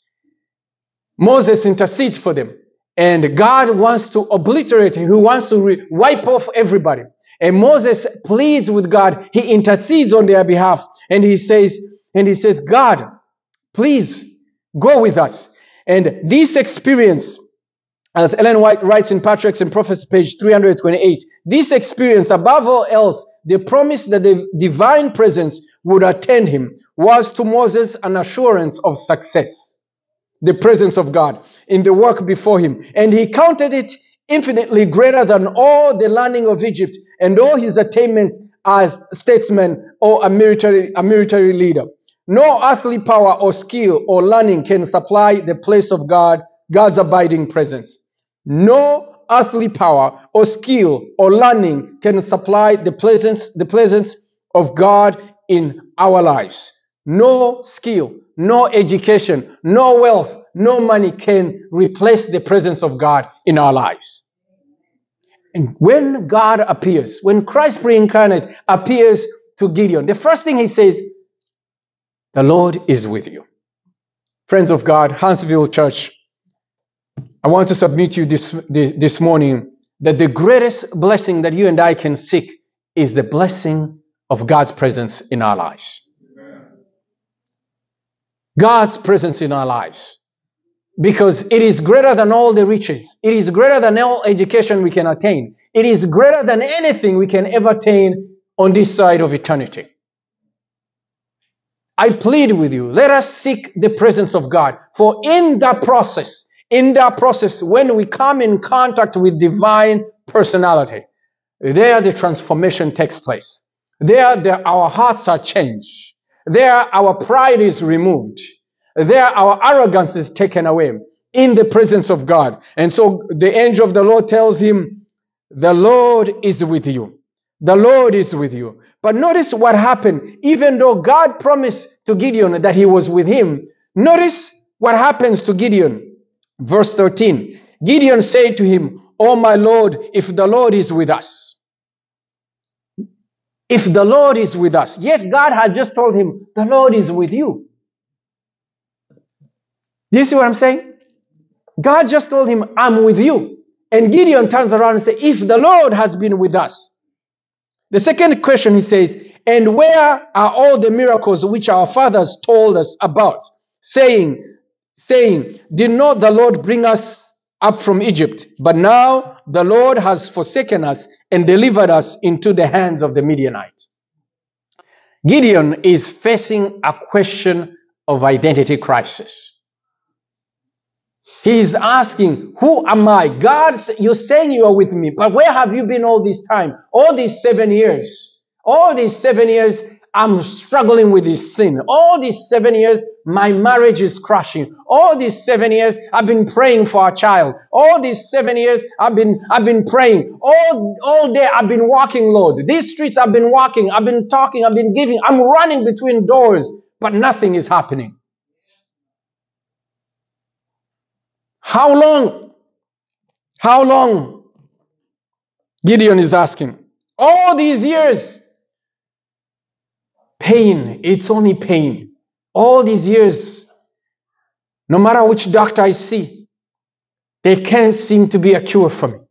Moses intercedes for them. And God wants to obliterate, he wants to re- wipe off everybody. And Moses pleads with God. He intercedes on their behalf. And he says, and he says, God, please go with us. And this experience, as Ellen White writes in Patriarchs and Prophets, page three hundred twenty-eight, this experience, above all else, the promise that the divine presence would attend him, was to Moses an assurance of success. The presence of God in the work before him. And he counted it infinitely greater than all the learning of Egypt and all his attainments as statesman or a military, a military leader. No earthly power or skill or learning can supply the place of God, God's abiding presence. No earthly power or skill or learning can supply the presence, the presence of God in our lives. No skill, no education, no wealth, no money can replace the presence of God in our lives. And when God appears, when Christ pre-incarnate appears to Gideon, the first thing he says, the Lord is with you. Friends of God, Huntsville Church, I want to submit to you this, this morning that the greatest blessing that you and I can seek is the blessing of God's presence in our lives. God's presence in our lives. Because it is greater than all the riches. It is greater than all education we can attain. It is greater than anything we can ever attain on this side of eternity. I plead with you, let us seek the presence of God. For in that process, in that process, when we come in contact with divine personality, there the transformation takes place. There the, our hearts are changed. There our pride is removed. There our arrogance is taken away in the presence of God. And so the angel of the Lord tells him, the Lord is with you. The Lord is with you. But notice what happened. Even though God promised to Gideon that he was with him, notice what happens to Gideon. Verse thirteen. Gideon said to him, "Oh my Lord, if the Lord is with us." If the Lord is with us. Yet God had just told him, the Lord is with you. Do you see what I'm saying? God just told him, I'm with you. And Gideon turns around and says, if the Lord has been with us. The second question he says, and where are all the miracles which our fathers told us about? Saying, saying, did not the Lord bring us up from Egypt? But now the Lord has forsaken us and delivered us into the hands of the Midianites. Gideon is facing a question of identity crisis. He is asking, who am I? God, you're saying you are with me, but where have you been all this time? All these seven years. All these seven years, I'm struggling with this sin. All these seven years, my marriage is crashing. All these seven years, I've been praying for a child. All these seven years, I've been, I've been praying. All, all day, I've been walking, Lord. These streets, I've been walking. I've been talking. I've been giving. I'm running between doors, but nothing is happening. How long? How long? Gideon is asking. All these years. Pain. It's only pain. All these years. No matter which doctor I see, there can't seem to be a cure for me.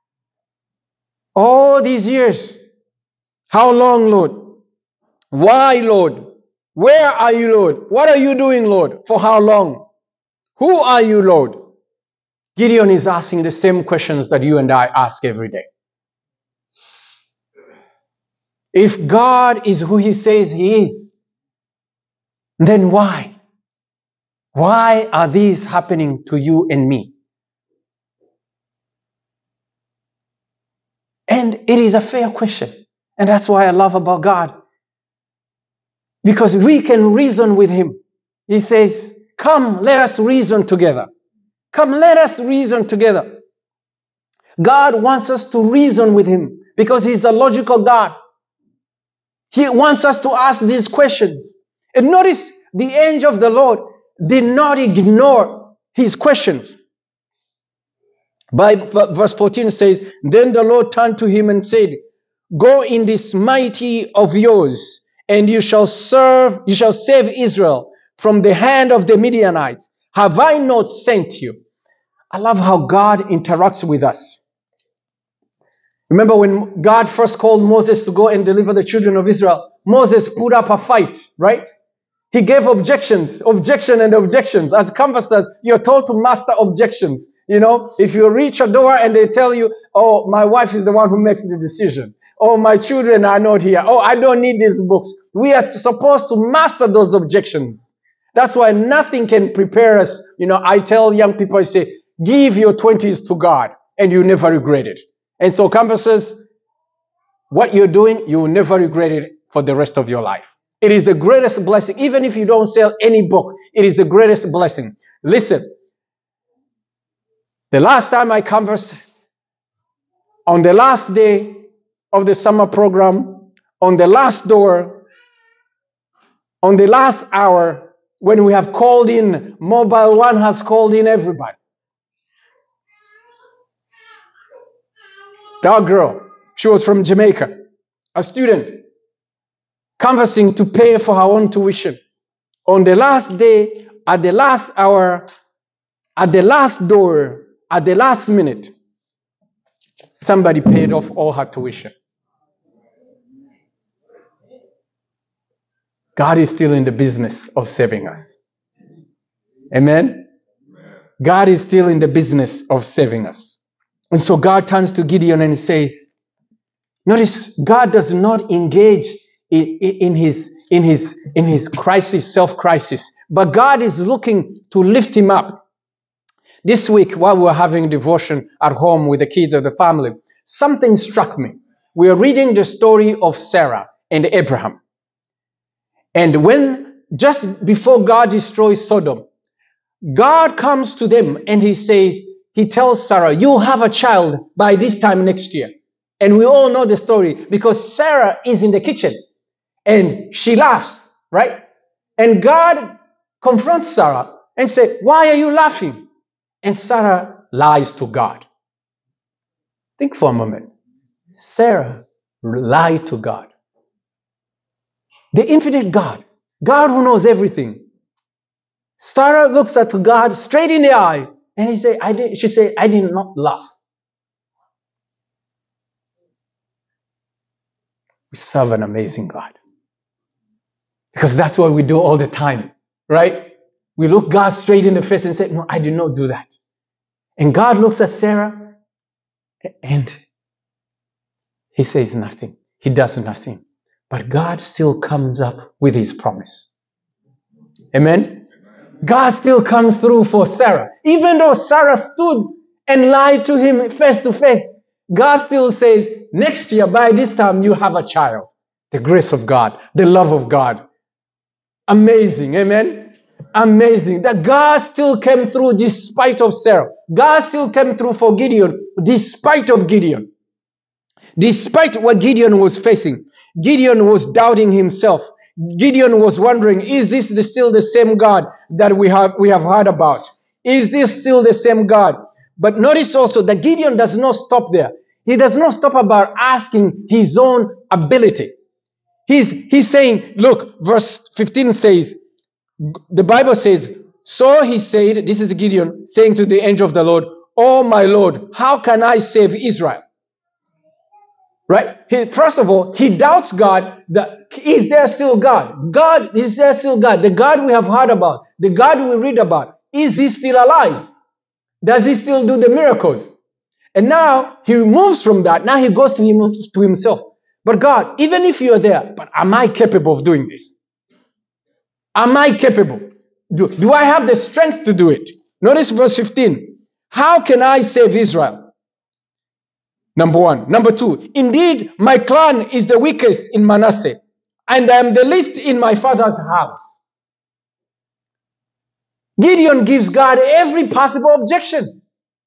All these years. How long, Lord? Why, Lord? Where are you, Lord? What are you doing, Lord? For how long? Who are you, Lord? Gideon is asking the same questions that you and I ask every day. If God is who He says He is, then why? Why are these happening to you and me? And it is a fair question. And that's why I love about God. Because we can reason with him. He says, come, let us reason together. Come, let us reason together. God wants us to reason with him because he's a logical God. He wants us to ask these questions. And notice the angel of the Lord did not ignore his questions. By verse fourteen says, then the Lord turned to him and said, go in this mighty of yours, and you shall serve, you shall save Israel from the hand of the Midianites. Have I not sent you? I love how God interacts with us. Remember when God first called Moses to go and deliver the children of Israel, Moses put up a fight, right? He gave objections, objection and objections. As Canvas says, you're told to master objections. You know, if you reach a door and they tell you, oh, my wife is the one who makes the decision. Oh, my children are not here. Oh, I don't need these books. We are supposed to master those objections. That's why nothing can prepare us. You know, I tell young people, I say, give your twenties to God and you never regret it. And so Canvas says, what you're doing, you will never regret it for the rest of your life. It is the greatest blessing. Even if you don't sell any book, it is the greatest blessing. Listen, the last time I conversed, on the last day of the summer program, on the last door, on the last hour, when we have called in, Mobile One has called in everybody. That girl, she was from Jamaica, a student, canvassing to pay for her own tuition. On the last day, at the last hour, at the last door, at the last minute, somebody paid off all her tuition. God is still in the business of saving us. Amen? God is still in the business of saving us. And so God turns to Gideon and says, notice, God does not engage in, in, his, in, his, in his crisis, self-crisis, but God is looking to lift him up. This week, while we were having devotion at home with the kids of the family, something struck me. We are reading the story of Sarah and Abraham. And when, just before God destroys Sodom, God comes to them and he says, he tells Sarah, you'll have a child by this time next year. And we all know the story because Sarah is in the kitchen and she laughs, right? And God confronts Sarah and says, why are you laughing? And Sarah lies to God. Think for a moment. Sarah lied to God. The infinite God, God who knows everything. Sarah looks at God straight in the eye and he say, I did, she said, I did not laugh. We serve an amazing God. Because that's what we do all the time, right? We look God straight in the face and say, no, I did not do that. And God looks at Sarah and he says nothing. He does nothing. But God still comes up with his promise. Amen? God still comes through for Sarah. Even though Sarah stood and lied to him face to face, God still says, next year, by this time, you have a child. The grace of God, the love of God. Amazing. Amen? Amazing. That God still came through despite of Sarah. God still came through for Gideon despite of Gideon. Despite what Gideon was facing. Gideon was doubting himself. Gideon was wondering, is this the, still the same God that we have, we have heard about? Is this still the same God? But notice also that Gideon does not stop there. He does not stop about asking his own ability. He's, he's saying, look, verse fifteen says, the Bible says, so he said, this is Gideon saying to the angel of the Lord, oh my Lord, how can I save Israel? Right? He, first of all, he doubts God. That, is there still God? God, is there still God? The God we have heard about, the God we read about, is he still alive? Does he still do the miracles? And now he moves from that. Now he goes to, him, to himself. But God, even if you're there, but am I capable of doing this? Am I capable? do, do I have the strength to do it? Notice verse fifteen. How can I save Israel? Number one. Number two. Indeed, my clan is the weakest in Manasseh, and I am the least in my father's house. Gideon gives God every possible objection.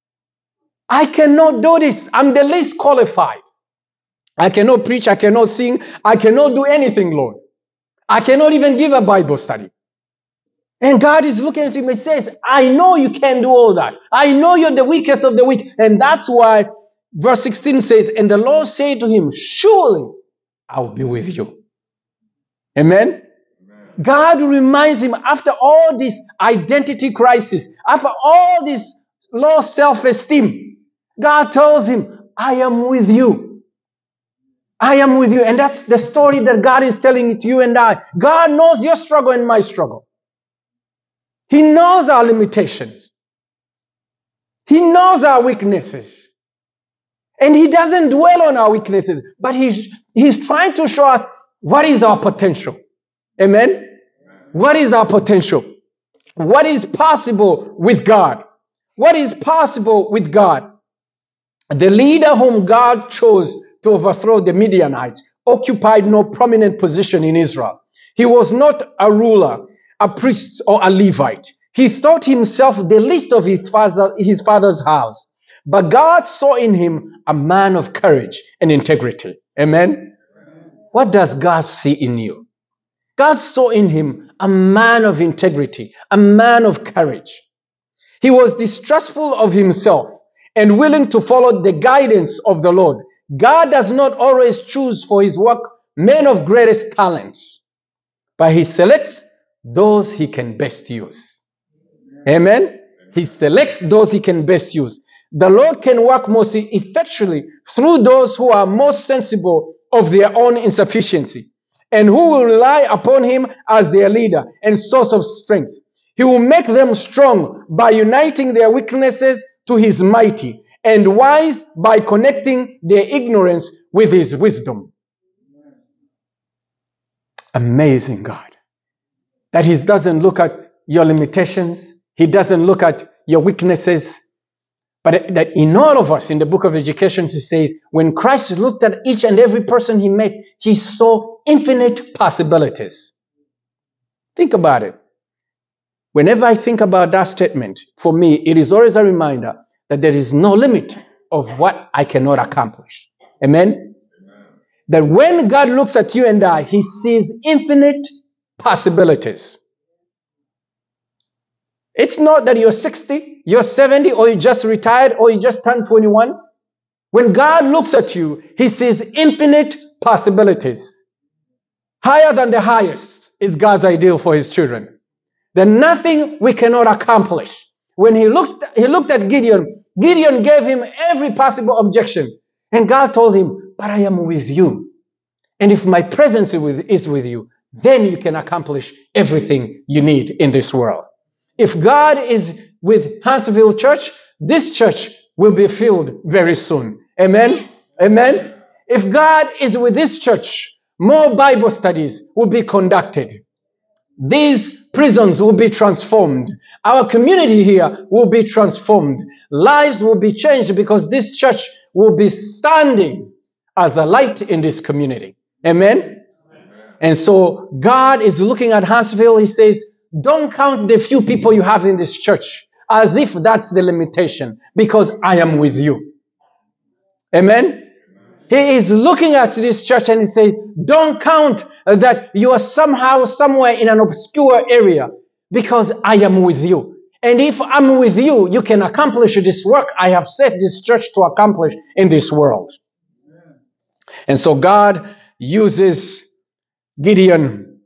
I cannot do this. I'm the least qualified. I cannot preach. I cannot sing. I cannot do anything, Lord. I cannot even give a Bible study. And God is looking at him and says, I know you can't do all that. I know you're the weakest of the weak. And that's why verse sixteen says, and the Lord said to him, surely I will be with you. Amen? Amen. God reminds him after all this identity crisis, after all this low self-esteem, God tells him, I am with you. I am with you. And that's the story that God is telling to you and I. God knows your struggle and my struggle. He knows our limitations. He knows our weaknesses. And he doesn't dwell on our weaknesses, but he's, he's trying to show us what is our potential. Amen? Amen? What is our potential? What is possible with God? What is possible with God? The leader whom God chose to overthrow the Midianites occupied no prominent position in Israel. He was not a ruler, a priest, or a Levite. He thought himself the least of his, father, his father's house. But God saw in him a man of courage and integrity. Amen? Amen. What does God see in you? God saw in him a man of integrity, a man of courage. He was distrustful of himself and willing to follow the guidance of the Lord. God does not always choose for his work men of greatest talents, but he selects those he can best use. Amen? He selects those he can best use. The Lord can work most effectually through those who are most sensible of their own insufficiency and who will rely upon him as their leader and source of strength. He will make them strong by uniting their weaknesses to his mighty, and wise by connecting their ignorance with his wisdom. Amazing God. That he doesn't look at your limitations. He doesn't look at your weaknesses. But that in all of us, in the book of Education, he says, when Christ looked at each and every person he met, he saw infinite possibilities. Think about it. Whenever I think about that statement, for me, it is always a reminder that there is no limit of what I cannot accomplish. Amen? Amen? That when God looks at you and I, he sees infinite possibilities. It's not that you're sixty, you're seventy, or you just retired, or you just turned twenty-one. When God looks at you, he sees infinite possibilities. Higher than the highest is God's ideal for his children. There's nothing we cannot accomplish. When he looked, he looked at Gideon, Gideon gave him every possible objection. And God told him, but I am with you. And if my presence is with you, then you can accomplish everything you need in this world. If God is with Huntsville Church, this church will be filled very soon. Amen? Amen? If God is with this church, more Bible studies will be conducted. These prisons will be transformed. Our community here will be transformed. Lives will be changed because this church will be standing as a light in this community. Amen? Amen. And so God is looking at Huntsville. He says, don't count the few people you have in this church as if that's the limitation, because I am with you. Amen? He is looking at this church and he says, don't count that you are somehow, somewhere in an obscure area, because I am with you. And if I'm with you, you can accomplish this work I have set this church to accomplish in this world. And so God uses Gideon.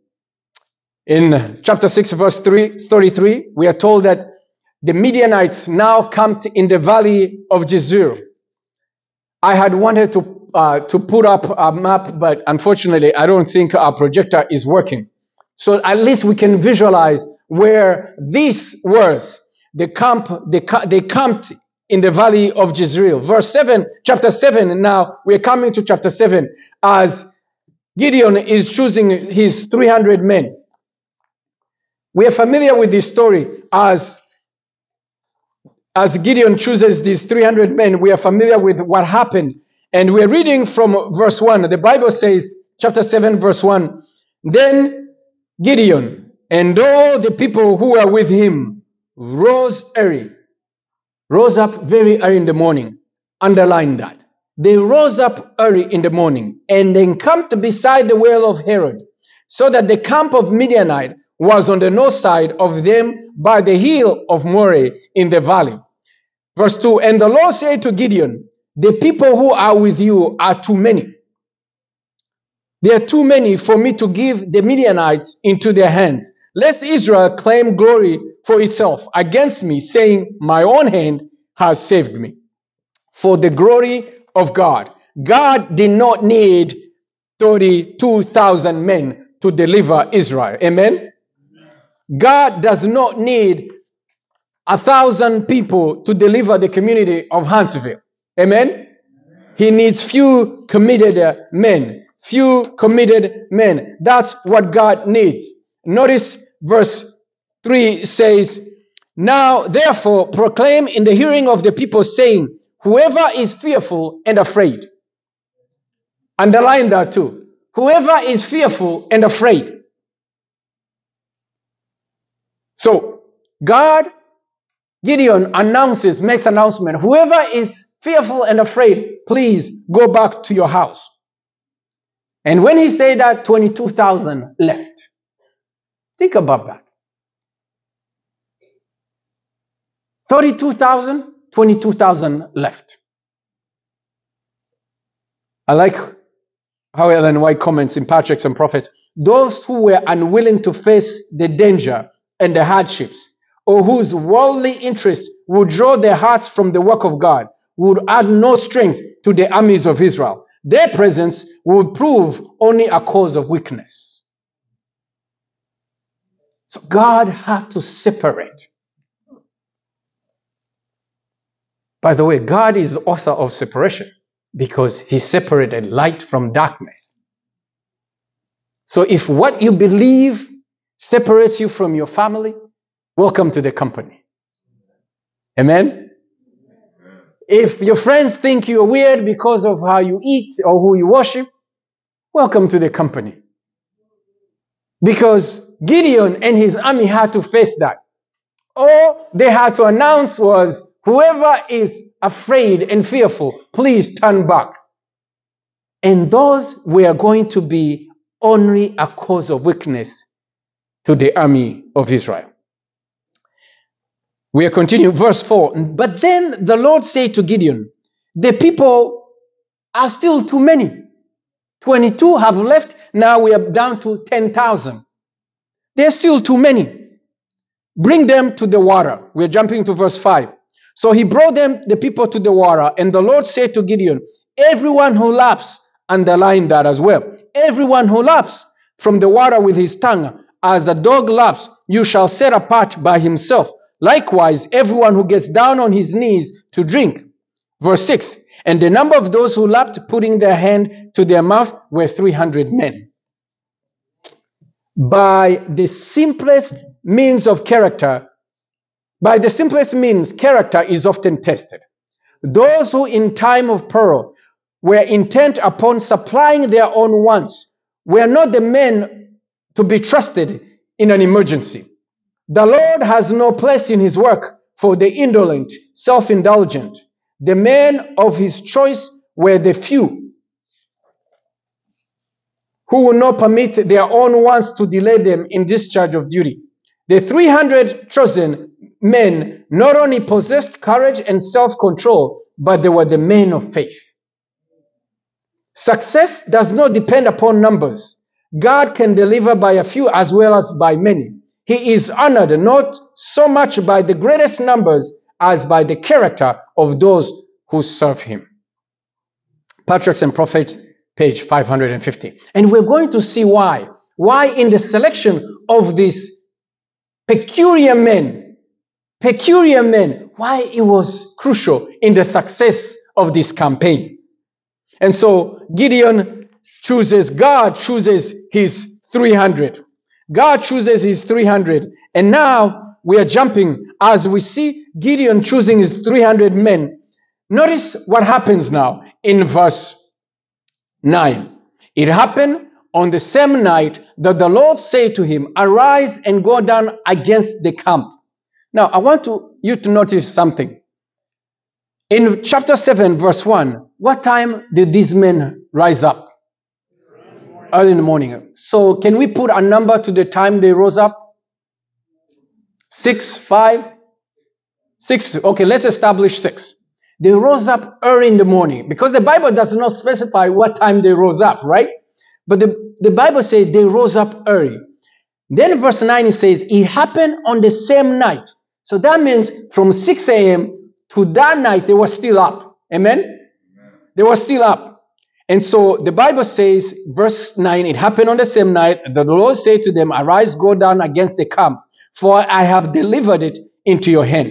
In chapter six, verse thirty-three, we are told that the Midianites now camped in the valley of Jezreel. I had wanted to Uh, to put up a map, but unfortunately, I don't think our projector is working. So at least we can visualize where these words, the camp, they, they camped in the valley of Jezreel. Verse seven, chapter seven, and now we're coming to chapter seven, as Gideon is choosing his three hundred men. We are familiar with this story as, as Gideon chooses these three hundred men. We are familiar with what happened. And we're reading from verse one. The Bible says, chapter seven, verse one, then Gideon and all the people who were with him rose early, rose up very early in the morning. Underline that. They rose up early in the morning and encamped beside the well of Herod, so that the camp of Midianite was on the north side of them by the hill of Moreh in the valley. Verse two, and the Lord said to Gideon, the people who are with you are too many. They are too many for me to give the Midianites into their hands, lest Israel claim glory for itself against me, saying, my own hand has saved me. For the glory of God. God did not need thirty-two thousand men to deliver Israel. Amen? God does not need a thousand people to deliver the community of Huntsville. Amen? He needs few committed uh, men. Few committed men. That's what God needs. Notice verse three says, now therefore proclaim in the hearing of the people, saying, whoever is fearful and afraid. Underline that too. Whoever is fearful and afraid. So, God, Gideon announces, makes announcement. Whoever is fearful and afraid, please go back to your house. And when he said that, twenty-two thousand left. Think about that. thirty-two thousand, twenty-two thousand left. I like how Ellen White comments in Patriarchs and Prophets. Those who were unwilling to face the danger and the hardships, or whose worldly interests would draw their hearts from the work of God, would add no strength to the armies of Israel. Their presence would prove only a cause of weakness. So God had to separate. By the way, God is the author of separation because he separated light from darkness. So if what you believe separates you from your family, welcome to the company. Amen? If your friends think you're weird because of how you eat or who you worship, welcome to the company. Because Gideon and his army had to face that. All they had to announce was, whoever is afraid and fearful, please turn back. And those were going to be only a cause of weakness to the army of Israel. We are continuing, verse four. But then the Lord said to Gideon, the people are still too many. twenty-two have left. Now we are down to ten thousand. They're still too many. Bring them to the water. We're jumping to verse five. So he brought them, the people, to the water. And the Lord said to Gideon, everyone who laps, underline that as well. Everyone who laps from the water with his tongue, as a dog laps, you shall set apart by himself. Likewise, everyone who gets down on his knees to drink. Verse six. And the number of those who lapped, putting their hand to their mouth, were three hundred men. By the simplest means of character, by the simplest means, character is often tested. Those who in time of peril were intent upon supplying their own wants were not the men to be trusted in an emergency. The Lord has no place in his work for the indolent, self-indulgent. The men of his choice were the few who will not permit their own wants to delay them in discharge of duty. The three hundred chosen men not only possessed courage and self-control, but they were the men of faith. Success does not depend upon numbers. God can deliver by a few as well as by many. He is honored not so much by the greatest numbers as by the character of those who serve him. Patriarchs and Prophets, page five hundred fifty. And we're going to see why. Why in the selection of these peculiar men, peculiar men, why it was crucial in the success of this campaign. And so Gideon chooses, God chooses his three hundred. God chooses his three hundred, And now we are jumping as we see Gideon choosing his three hundred men. Notice what happens now in verse nine. It happened on the same night that the Lord said to him, arise and go down against the camp. Now, I want to, you to notice something. In chapter seven, verse one, what time did these men rise up? Early in the morning. So, can we put a number to the time they rose up? Six, five, six. Okay, let's establish six. They rose up early in the morning because the Bible does not specify what time they rose up, right? But the, the Bible says they rose up early. Then verse nine, it says, it happened on the same night. So that means from six a.m. to that night, they were still up. Amen? Amen? They were still up. And so the Bible says, verse nine, it happened on the same night that the Lord said to them, arise, go down against the camp, for I have delivered it into your hand.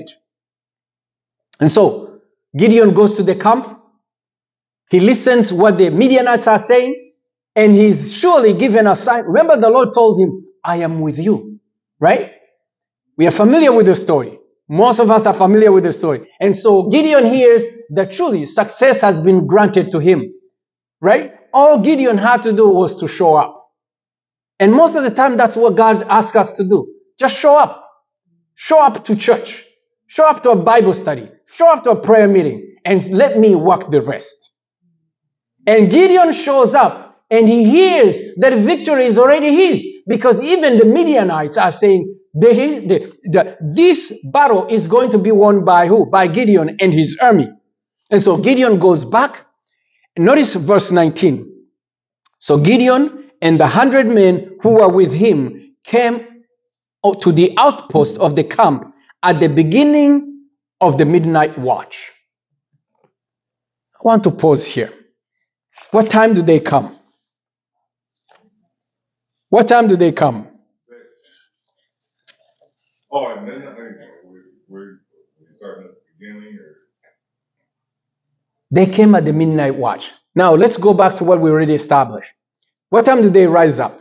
And so Gideon goes to the camp. He listens what the Midianites are saying, and he's surely given a sign. Remember, the Lord told him, I am with you, right? We are familiar with the story. Most of us are familiar with the story. And so Gideon hears that truly success has been granted to him, right? All Gideon had to do was to show up. And most of the time, that's what God asks us to do. Just show up. Show up to church. Show up to a Bible study. Show up to a prayer meeting. And let me work the rest. And Gideon shows up. And he hears that victory is already his. Because even the Midianites are saying, the, the, the, this battle is going to be won by who? By Gideon and his army. And so Gideon goes back. Notice verse nineteen. So Gideon and the hundred men who were with him came to the outpost of the camp at the beginning of the midnight watch. I want to pause here. What time do they come? What time do they come? Oh, and then we we starting at the beginning, or they came at the midnight watch. Now let's go back to what we already established. What time do they rise up?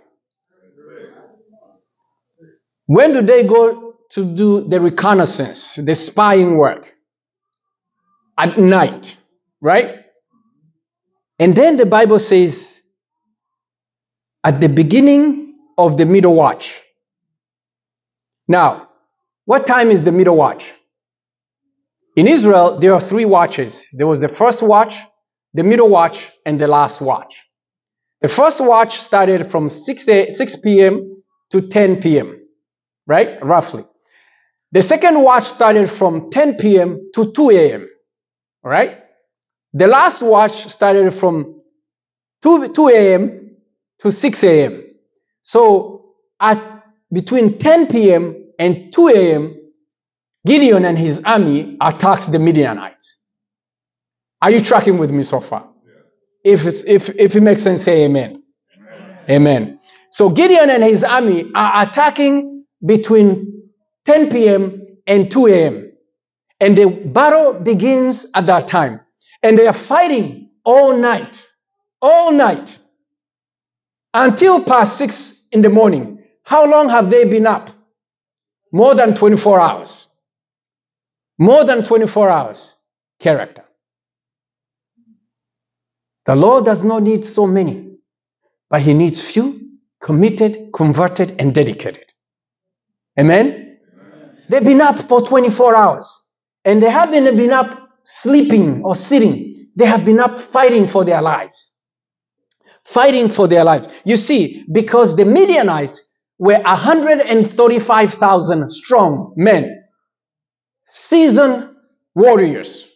When do they go to do the reconnaissance, the spying work? At night, right? And then the Bible says, at the beginning of the middle watch. Now, what time is the middle watch? In Israel, there are three watches. There was the first watch, the middle watch, and the last watch. The first watch started from six p.m. to ten p.m., right? Roughly. The second watch started from ten p.m. to two a.m., right? The last watch started from two a.m. to six a.m. So at between ten p.m. and two a.m., Gideon and his army attacks the Midianites. Are you tracking with me so far? Yeah. If it's if if it makes sense, say amen. Amen. Amen. So Gideon and his army are attacking between ten p.m. and two a.m. And the battle begins at that time. And they are fighting all night. All night. Until past six in the morning. How long have they been up? More than twenty-four hours. More than twenty-four hours. Character. The Lord does not need so many, but He needs few, committed, converted, and dedicated. Amen? Amen? They've been up for twenty-four hours. And they haven't been up sleeping or sitting. They have been up fighting for their lives. Fighting for their lives. You see, because the Midianites were one hundred thirty-five thousand strong men. Seasoned warriors.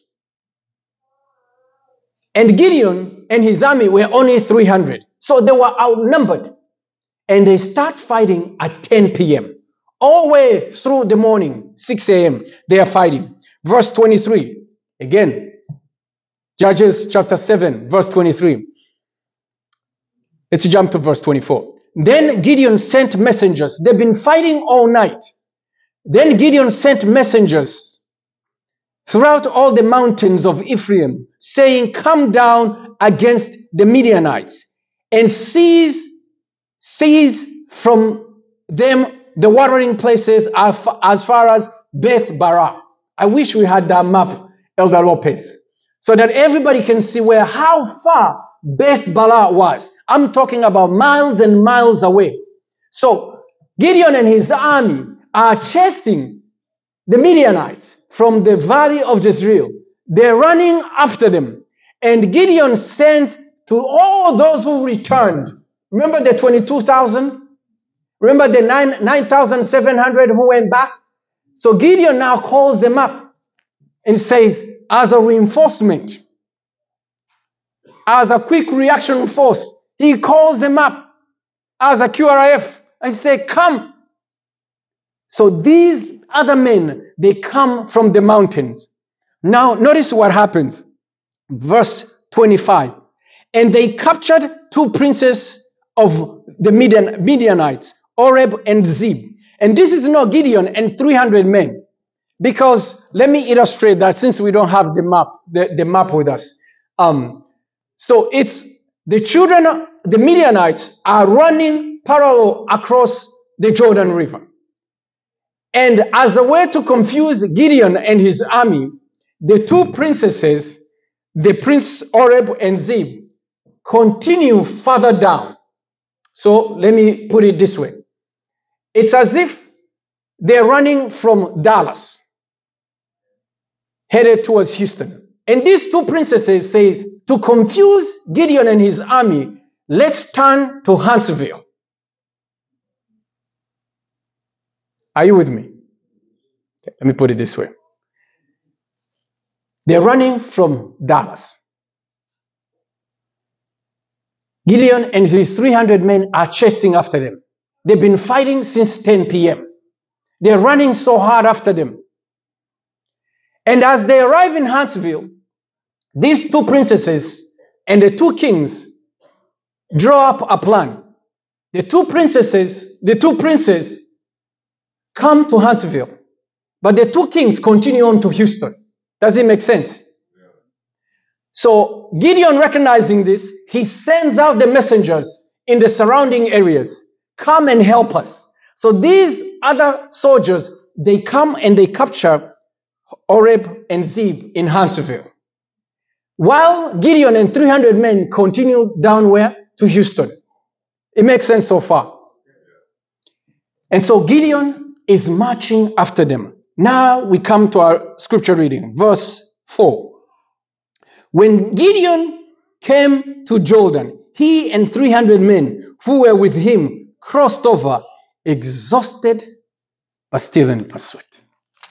And Gideon and his army were only three hundred. So they were outnumbered. And they start fighting at ten p.m. All the way through the morning, six a.m. they are fighting. Verse twenty-three. Again, Judges chapter seven, verse twenty-three. Let's jump to verse twenty-four. Then Gideon sent messengers. They've been fighting all night. Then Gideon sent messengers throughout all the mountains of Ephraim, saying, come down against the Midianites and seize, seize from them the watering places are f- as far as Beth Barah. I wish we had that map, Elder Lopez, so that everybody can see where, how far Beth Barah was. I'm talking about miles and miles away. So Gideon and his army are chasing the Midianites from the valley of Jezreel. They're running after them. And Gideon sends to all those who returned. Remember the twenty-two thousand? Remember the nine thousand seven hundred who went back? So Gideon now calls them up and says, as a reinforcement, as a quick reaction force, he calls them up as a Q R F and say, come. So these other men, they come from the mountains. Now, notice what happens. Verse twenty-five. And they captured two princes of the Midian, Midianites, Oreb and Zeb. And this is not Gideon and three hundred men. Because, let me illustrate that since we don't have the map, the, the map with us. Um, so it's the children, the Midianites are running parallel across the Jordan River. And as a way to confuse Gideon and his army, the two princesses, the prince Oreb and Zeb, continue further down. So let me put it this way. It's as if they're running from Dallas, headed towards Houston. And these two princesses say, to confuse Gideon and his army, let's turn to Huntsville. Are you with me? Okay, let me put it this way. They're running from Dallas. Gideon and his three hundred men are chasing after them. They've been fighting since ten p.m. They're running so hard after them. And as they arrive in Huntsville, these two princesses and the two kings draw up a plan. The two princesses, the two princes come to Huntsville, but the two kings continue on to Houston. Does it make sense? Yeah. So Gideon, recognizing this, he sends out the messengers in the surrounding areas. Come and help us. So these other soldiers, they come and they capture Oreb and Zeb in Huntsville. While Gideon and three hundred men continue down where? To Houston. It makes sense so far. And so Gideon is marching after them. Now we come to our scripture reading, verse four. When Gideon came to Jordan, he and three hundred men who were with him crossed over, exhausted but still in pursuit.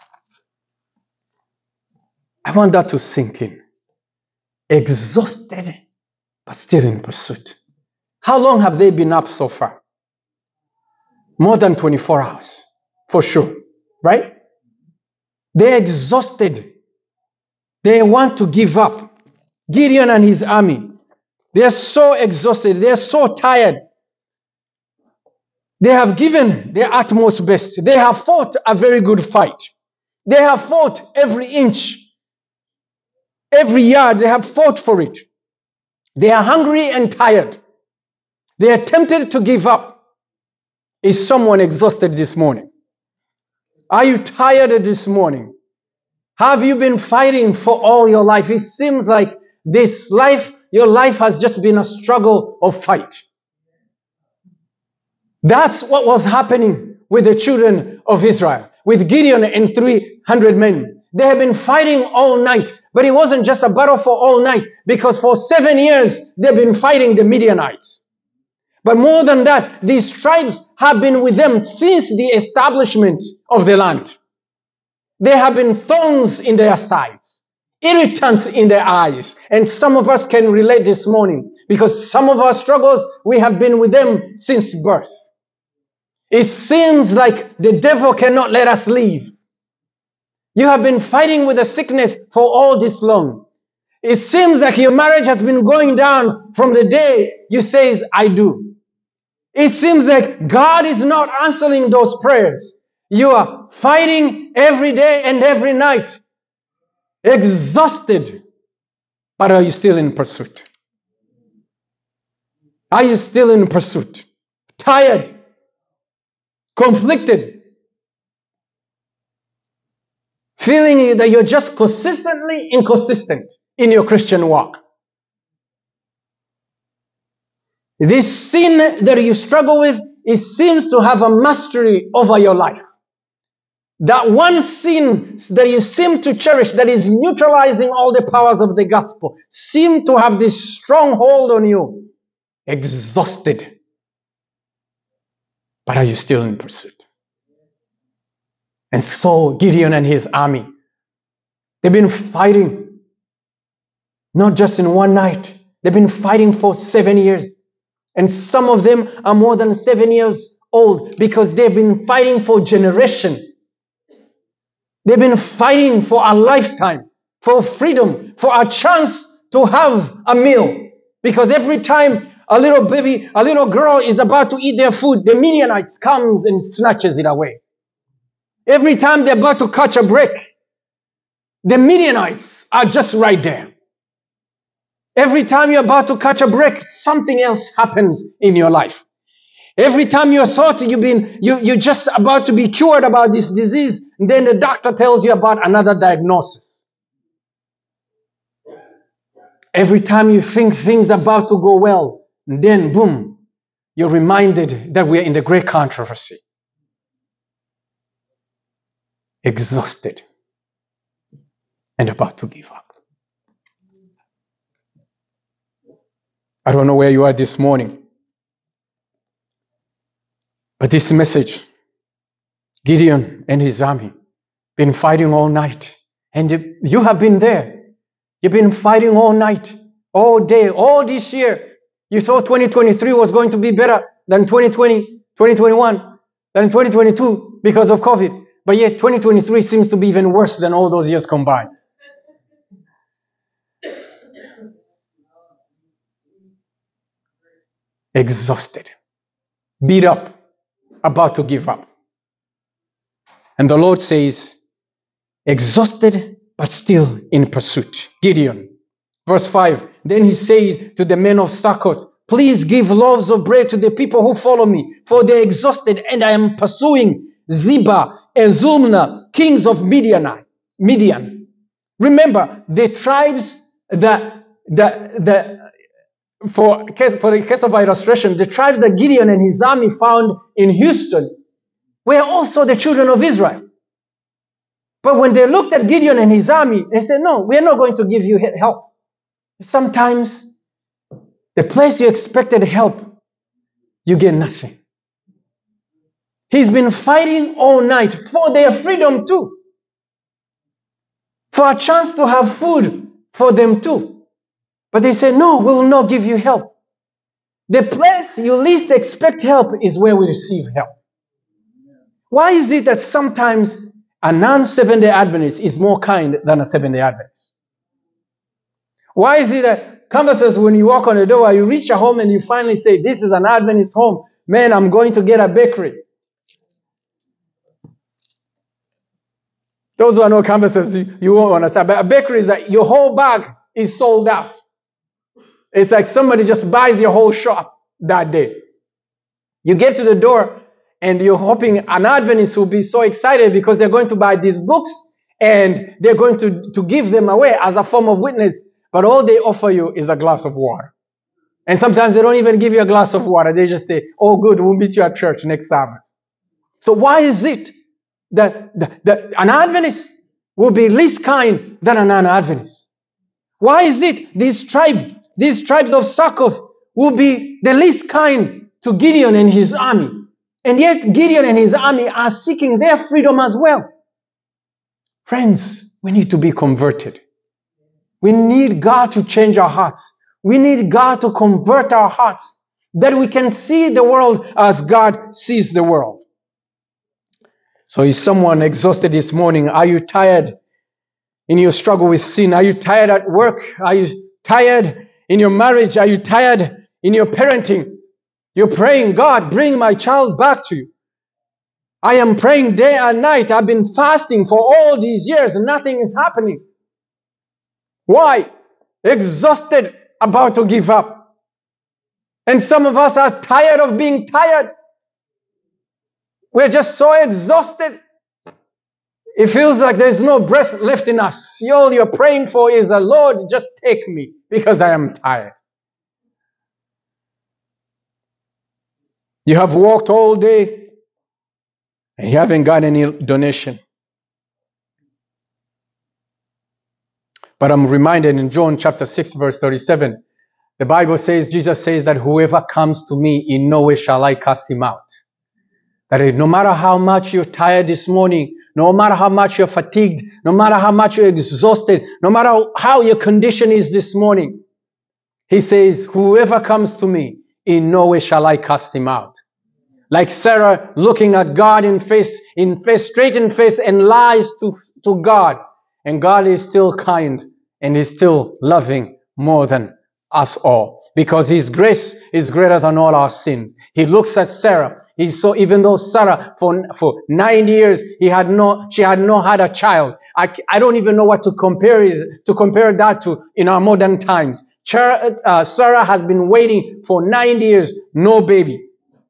I want that to sink in. Exhausted but still in pursuit. How long have they been up so far? More than twenty-four hours, for sure, right? They're exhausted. They want to give up. Gideon and his army, they're so exhausted. They're so tired. They have given their utmost best. They have fought a very good fight. They have fought every inch, every yard. They have fought for it. They are hungry and tired. They are tempted to give up. Is someone exhausted this morning? Are you tired this morning? Have you been fighting for all your life? It seems like this life, your life has just been a struggle of fight. That's what was happening with the children of Israel, with Gideon and three hundred men. They have been fighting all night, but it wasn't just a battle for all night, because for seven years they've been fighting the Midianites. But more than that, these tribes have been with them since the establishment of the land. They have been thorns in their sides, irritants in their eyes. And some of us can relate this morning, because some of our struggles, we have been with them since birth. It seems like the devil cannot let us leave. You have been fighting with a sickness for all this long. It seems like your marriage has been going down from the day you say, I do. It seems like God is not answering those prayers. You are fighting every day and every night. Exhausted. But are you still in pursuit? Are you still in pursuit? Tired. conflicted, feeling that you're just consistently inconsistent in your Christian walk. This sin that you struggle with, it seems to have a mastery over your life. That one sin that you seem to cherish, that is neutralizing all the powers of the gospel, seem to have this strong hold on you. Exhausted. But are you still in pursuit? And so Gideon and his army, they've been fighting, not just in one night. They've been fighting for seven years. And some of them are more than seven years old because they've been fighting for generation. They've been fighting for a lifetime, for freedom, for a chance to have a meal. Because every time a little baby, a little girl is about to eat their food, the Midianites comes and snatches it away. Every time they're about to catch a break, the Midianites are just right there. Every time you're about to catch a break, something else happens in your life. Every time you thought you've been, you, you're just about to be cured about this disease, then the doctor tells you about another diagnosis. Every time you think things are about to go well, then boom, you're reminded that we're in the great controversy. Exhausted and about to give up. I don't know where you are this morning, but this message, Gideon and his army, been fighting all night. And you have been there. You've been fighting all night, all day, all this year. You thought twenty twenty-three was going to be better than twenty twenty, twenty twenty-one, than twenty twenty-two because of COVID. But yet twenty twenty-three seems to be even worse than all those years combined. Exhausted, beat up, about to give up. And the Lord says, exhausted, but still in pursuit. Gideon, verse five, then he said to the men of Succoth, please give loaves of bread to the people who follow me, for they are exhausted, and I am pursuing Zebah and Zalmunna, kings of Midian. Midian. Remember, the tribes that, that, that For, case, for the case of illustration, the tribes that Gideon and his army found in Houston were also the children of Israel. But when they looked at Gideon and his army, they said, no, we are not going to give you help. Sometimes, the place you expected help, you get nothing. He's been fighting all night for their freedom too. For a chance to have food for them too. But they said, no, we will not give you help. The place you least expect help is where we receive help. Why is it that sometimes a non-Seventh-day Adventist is more kind than a Seventh-day Adventist? Why is it that conversations when you walk on the door, you reach a home and you finally say, this is an Adventist home. Man, I'm going to get a bakery. Those who are no conversations, you, you won't understand. But a bakery is that your whole bag is sold out. It's like somebody just buys your whole shop that day. You get to the door and you're hoping an Adventist will be so excited because they're going to buy these books and they're going to, to give them away as a form of witness. But all they offer you is a glass of water. And sometimes they don't even give you a glass of water. They just say, oh good, we'll meet you at church next Sabbath. So why is it that, that, that an Adventist will be less kind than a non-Adventist? Why is it these tribes These tribes of Succoth will be the least kind to Gideon and his army. And yet Gideon and his army are seeking their freedom as well. Friends, we need to be converted. We need God to change our hearts. We need God to convert our hearts that we can see the world as God sees the world. So is someone exhausted this morning? Are you tired in your struggle with sin? Are you tired at work? Are you tired in your marriage? Are you tired in your parenting? You're praying, God, bring my child back to you. I am praying day and night. I've been fasting for all these years and nothing is happening. Why? Exhausted, about to give up. And some of us are tired of being tired. We're just so exhausted. It feels like there's no breath left in us. All you're praying for is, the Lord, just take me because I am tired. You have walked all day and you haven't got any donation. But I'm reminded in John chapter six, verse thirty-seven, the Bible says, Jesus says that whoever comes to me, in no way shall I cast him out. That no matter how much you're tired this morning, no matter how much you're fatigued, no matter how much you're exhausted, no matter how your condition is this morning, he says, whoever comes to me, in no way shall I cast him out. Like Sarah looking at God in face, in face, straight in face, and lies to, to God. And God is still kind and is still loving more than us all. Because His grace is greater than all our sins. He looks at Sarah. He saw, even though Sarah, for, for nine years, he had no, she had not had a child. I, I don't even know what to compare it, to compare that to in our modern times. Sarah, uh, Sarah has been waiting for nine years, no baby.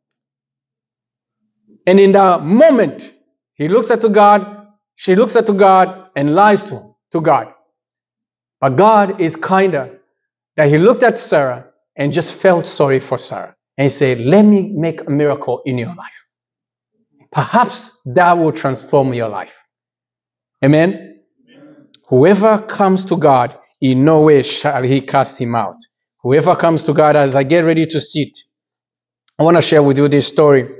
And in the moment, he looks at to God, she looks at to God and lies to, to God. But God is kinder that He looked at Sarah and just felt sorry for Sarah. And He said, let me make a miracle in your life. Perhaps that will transform your life. Amen? Amen. Whoever comes to God, in no way shall He cast him out. Whoever comes to God, as I get ready to sit, I want to share with you this story.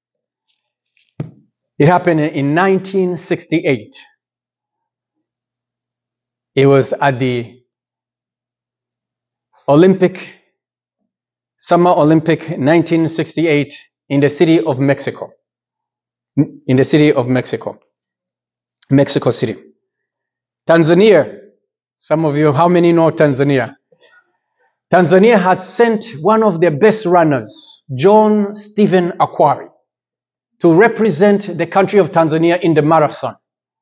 It happened in nineteen sixty-eight. It was at the Olympic, Summer Olympic nineteen sixty-eight in the city of Mexico. In the city of Mexico. Mexico City. Tanzania. Some of you, how many know Tanzania? Tanzania had sent one of their best runners, John Stephen Akhwari, to represent the country of Tanzania in the marathon.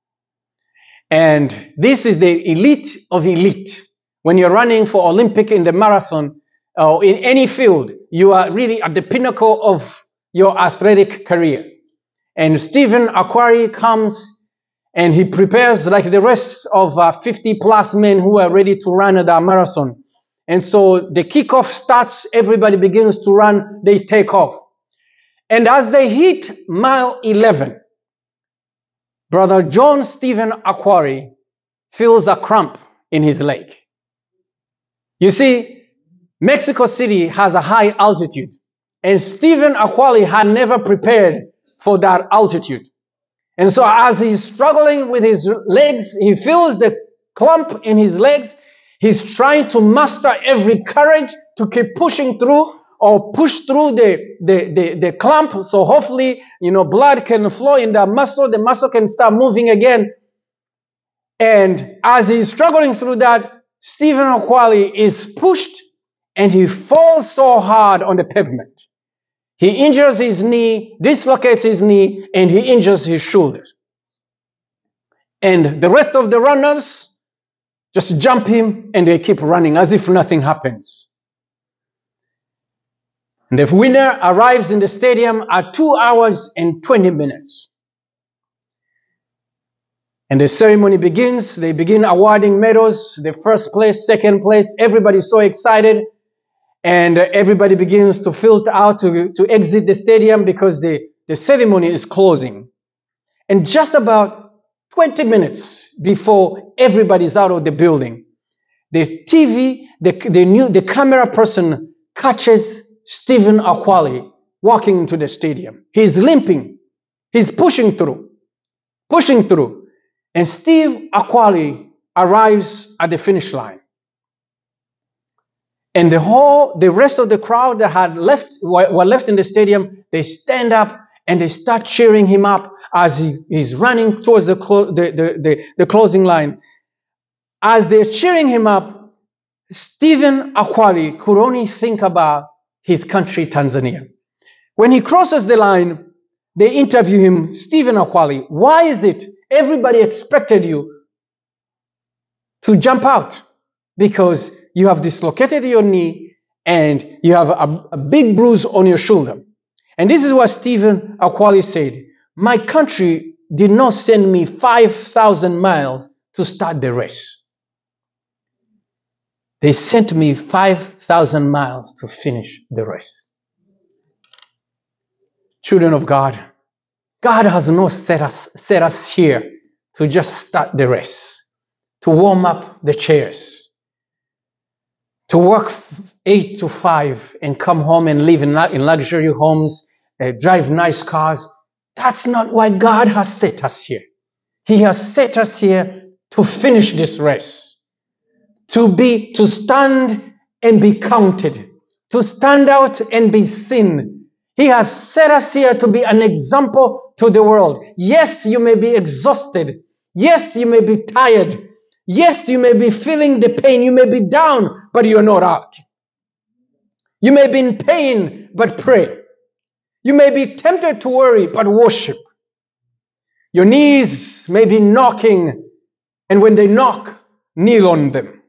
And this is the elite of elite. When you're running for Olympic in the marathon, or in any field, you are really at the pinnacle of your athletic career. And Stephen Akhwari comes and he prepares like the rest of uh, fifty plus men who are ready to run the marathon. And so the kickoff starts, everybody begins to run, they take off. And as they hit mile eleven, Brother John Stephen Akhwari feels a cramp in his leg. You see, Mexico City has a high altitude, and Stephen Akhwari had never prepared for that altitude. And so as he's struggling with his legs, he feels the clump in his legs. He's trying to muster every courage to keep pushing through, or push through the, the, the, the clump, so hopefully, you know, blood can flow in the muscle, the muscle can start moving again. And as he's struggling through that, Stephen Akhwari is pushed and he falls so hard on the pavement. He injures his knee, dislocates his knee, and he injures his shoulders. And the rest of the runners just jump him and they keep running as if nothing happens. And the winner arrives in the stadium at two hours and twenty minutes. And the ceremony begins. They begin awarding medals. The first place, second place. Everybody's so excited. And everybody begins to filter out to, to exit the stadium because the, the ceremony is closing. And just about twenty minutes before everybody's out of the building, the T V, the, the, new, the camera person catches Stephen Akhwari walking into the stadium. He's limping. He's pushing through. Pushing through. And Steve Akhwari arrives at the finish line. And the whole, the rest of the crowd that had left, were left in the stadium, they stand up and they start cheering him up as he is running towards the, the, the, the, the closing line. As they're cheering him up, Stephen Akhwari could only think about his country, Tanzania. When he crosses the line, they interview him, Stephen Akhwari, why is it everybody expected you to jump out? Because you have dislocated your knee and you have a, a big bruise on your shoulder. And this is what Stephen Akhwari said. my country did not send me five thousand miles to start the race. They sent me five thousand miles to finish the race. Children of God, God has not set us, set us here to just start the race, to warm up the chairs, to work eight to five and come home and live in, in luxury homes, uh, drive nice cars. That's not why God has set us here. He has set us here to finish this race, to be, to stand and be counted, to stand out and be seen. He has set us here to be an example to the world. Yes, you may be exhausted. Yes, you may be tired. Yes, you may be feeling the pain. You may be down, but you're not out. You may be in pain, but pray. You may be tempted to worry, but worship. Your knees may be knocking, and when they knock, kneel on them.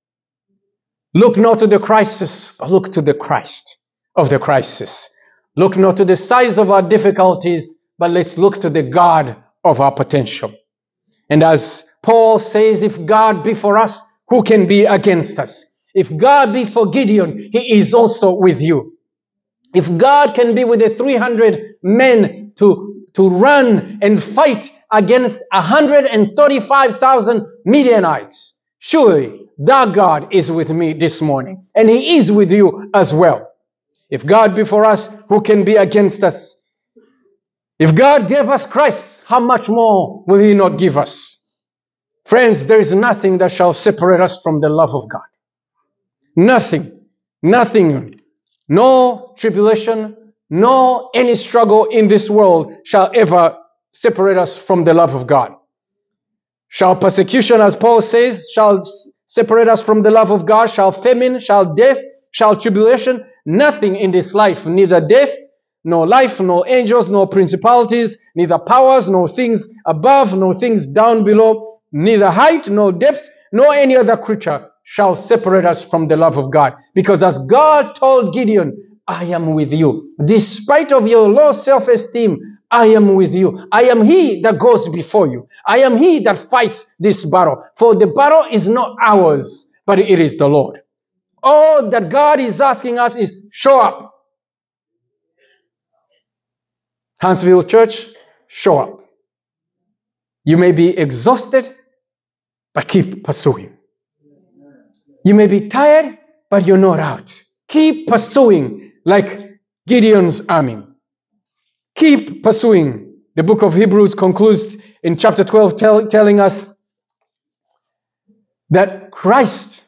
Look not to the crisis, but look to the Christ of the crisis. Look not to the size of our difficulties, but let's look to the God of our potential. And as Paul says, if God be for us, who can be against us? If God be for Gideon, he is also with you. If God can be with the three hundred men to, to run and fight against one hundred thirty-five thousand Midianites, surely that God is with me this morning. And he is with you as well. If God be for us, who can be against us? If God gave us Christ, how much more will he not give us? Friends, there is nothing that shall separate us from the love of God. Nothing. Nothing. No tribulation, no any struggle in this world shall ever separate us from the love of God. Shall persecution, as Paul says, shall separate us from the love of God? Shall famine, shall death, shall tribulation? Nothing in this life, neither death, nor life, nor angels, nor principalities, neither powers, nor things above, nor things down below, neither height, nor depth, nor any other creature shall separate us from the love of God. Because as God told Gideon, I am with you. Despite of your low self-esteem, I am with you. I am he that goes before you. I am he that fights this battle. For the battle is not ours, but it is the Lord. All that God is asking us is, show up. Huntsville Church, show up. You may be exhausted, but keep pursuing. You may be tired, but you're not out. Keep pursuing like Gideon's army. Keep pursuing. The book of Hebrews concludes in chapter twelve tell, telling us that Christ,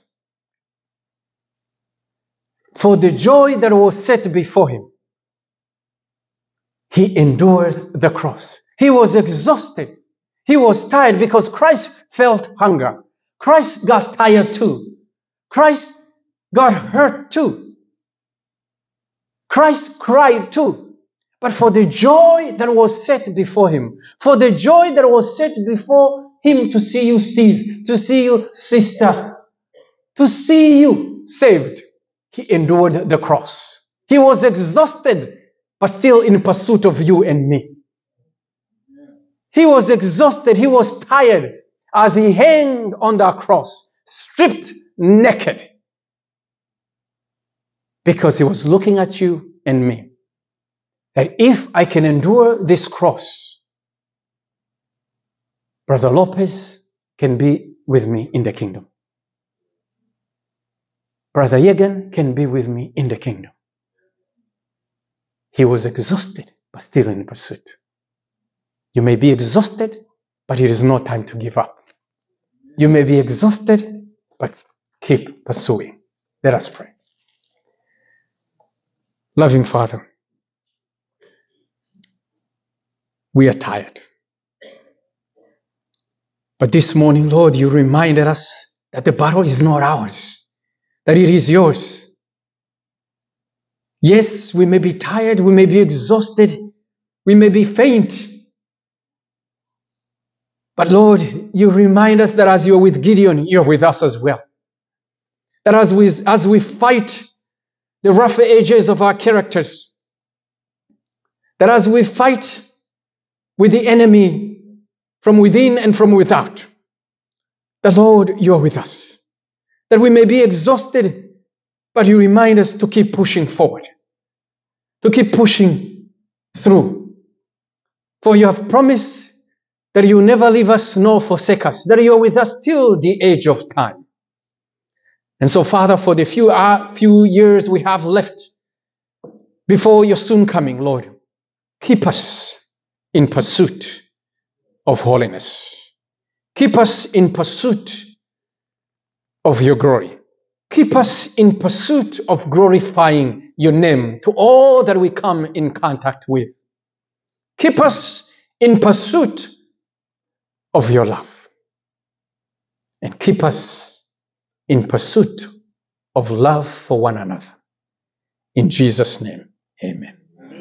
for the joy that was set before him, he endured the cross. He was exhausted. He was tired because Christ felt hunger. Christ got tired too. Christ got hurt too. Christ cried too. But for the joy that was set before him, for the joy that was set before him to see you, Steve, to see you, sister, to see you saved, he endured the cross. He was exhausted, but still in pursuit of you and me. He was exhausted. He was tired as he hung on the cross, stripped naked, because he was looking at you and me. That if I can endure this cross, Brother Lopez can be with me in the kingdom. Brother Yegan can be with me in the kingdom. He was exhausted, but still in pursuit. You may be exhausted, but it is not time to give up. You may be exhausted, but keep pursuing. Let us pray. Loving Father, we are tired. But this morning, Lord, you reminded us that the battle is not ours, that it is yours. Yes, we may be tired, we may be exhausted, we may be faint. But Lord, you remind us that as you're with Gideon, you're with us as well. That as we, as we fight the rougher edges of our characters, that as we fight with the enemy from within and from without. The Lord, you're with us. That we may be exhausted, but you remind us to keep pushing forward, to keep pushing through. For you have promised that you will never leave us nor forsake us, that you are with us till the age of time. And so, Father, for the few, uh, few years we have left before your soon coming, Lord, keep us in pursuit of holiness. Keep us in pursuit of your glory. Keep us in pursuit of glorifying your name to all that we come in contact with. Keep us in pursuit of your love. And keep us in pursuit of love for one another. In Jesus' name, amen.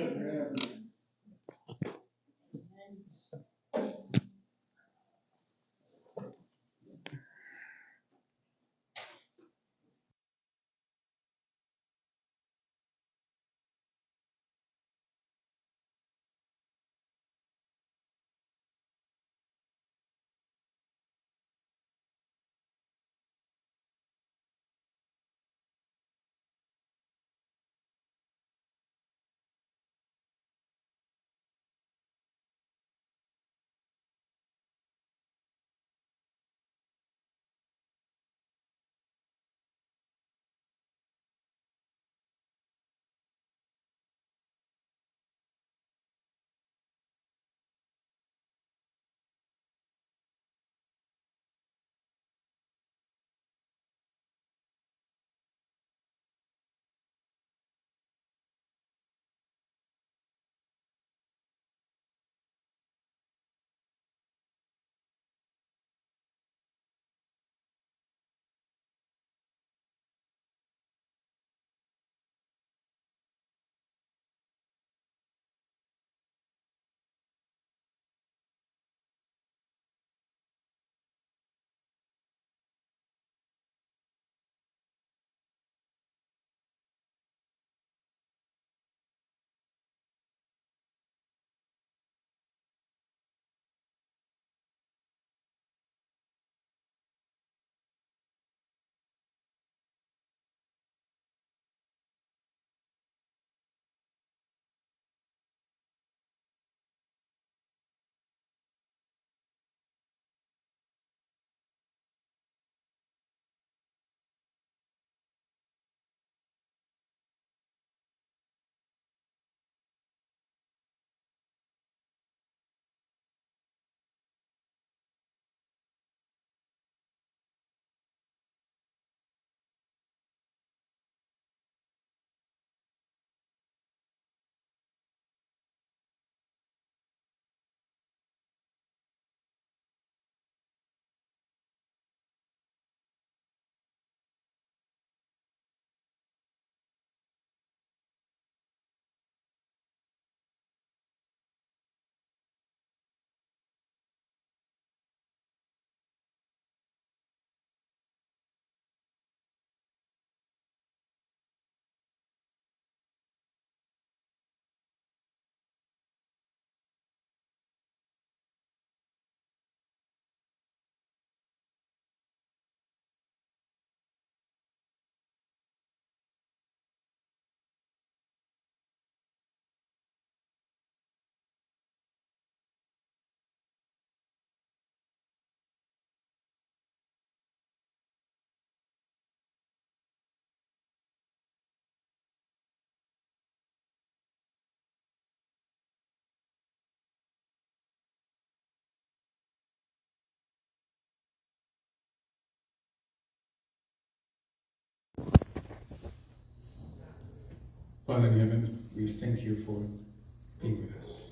Father in heaven, we thank you for being with us.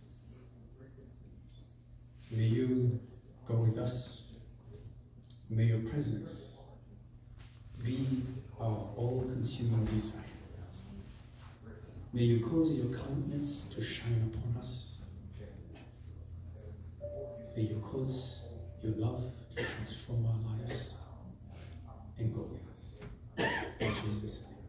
May you go with us. May your presence be our all-consuming desire. May you cause your countenance to shine upon us. May you cause your love to transform our lives and go with us. In Jesus' name.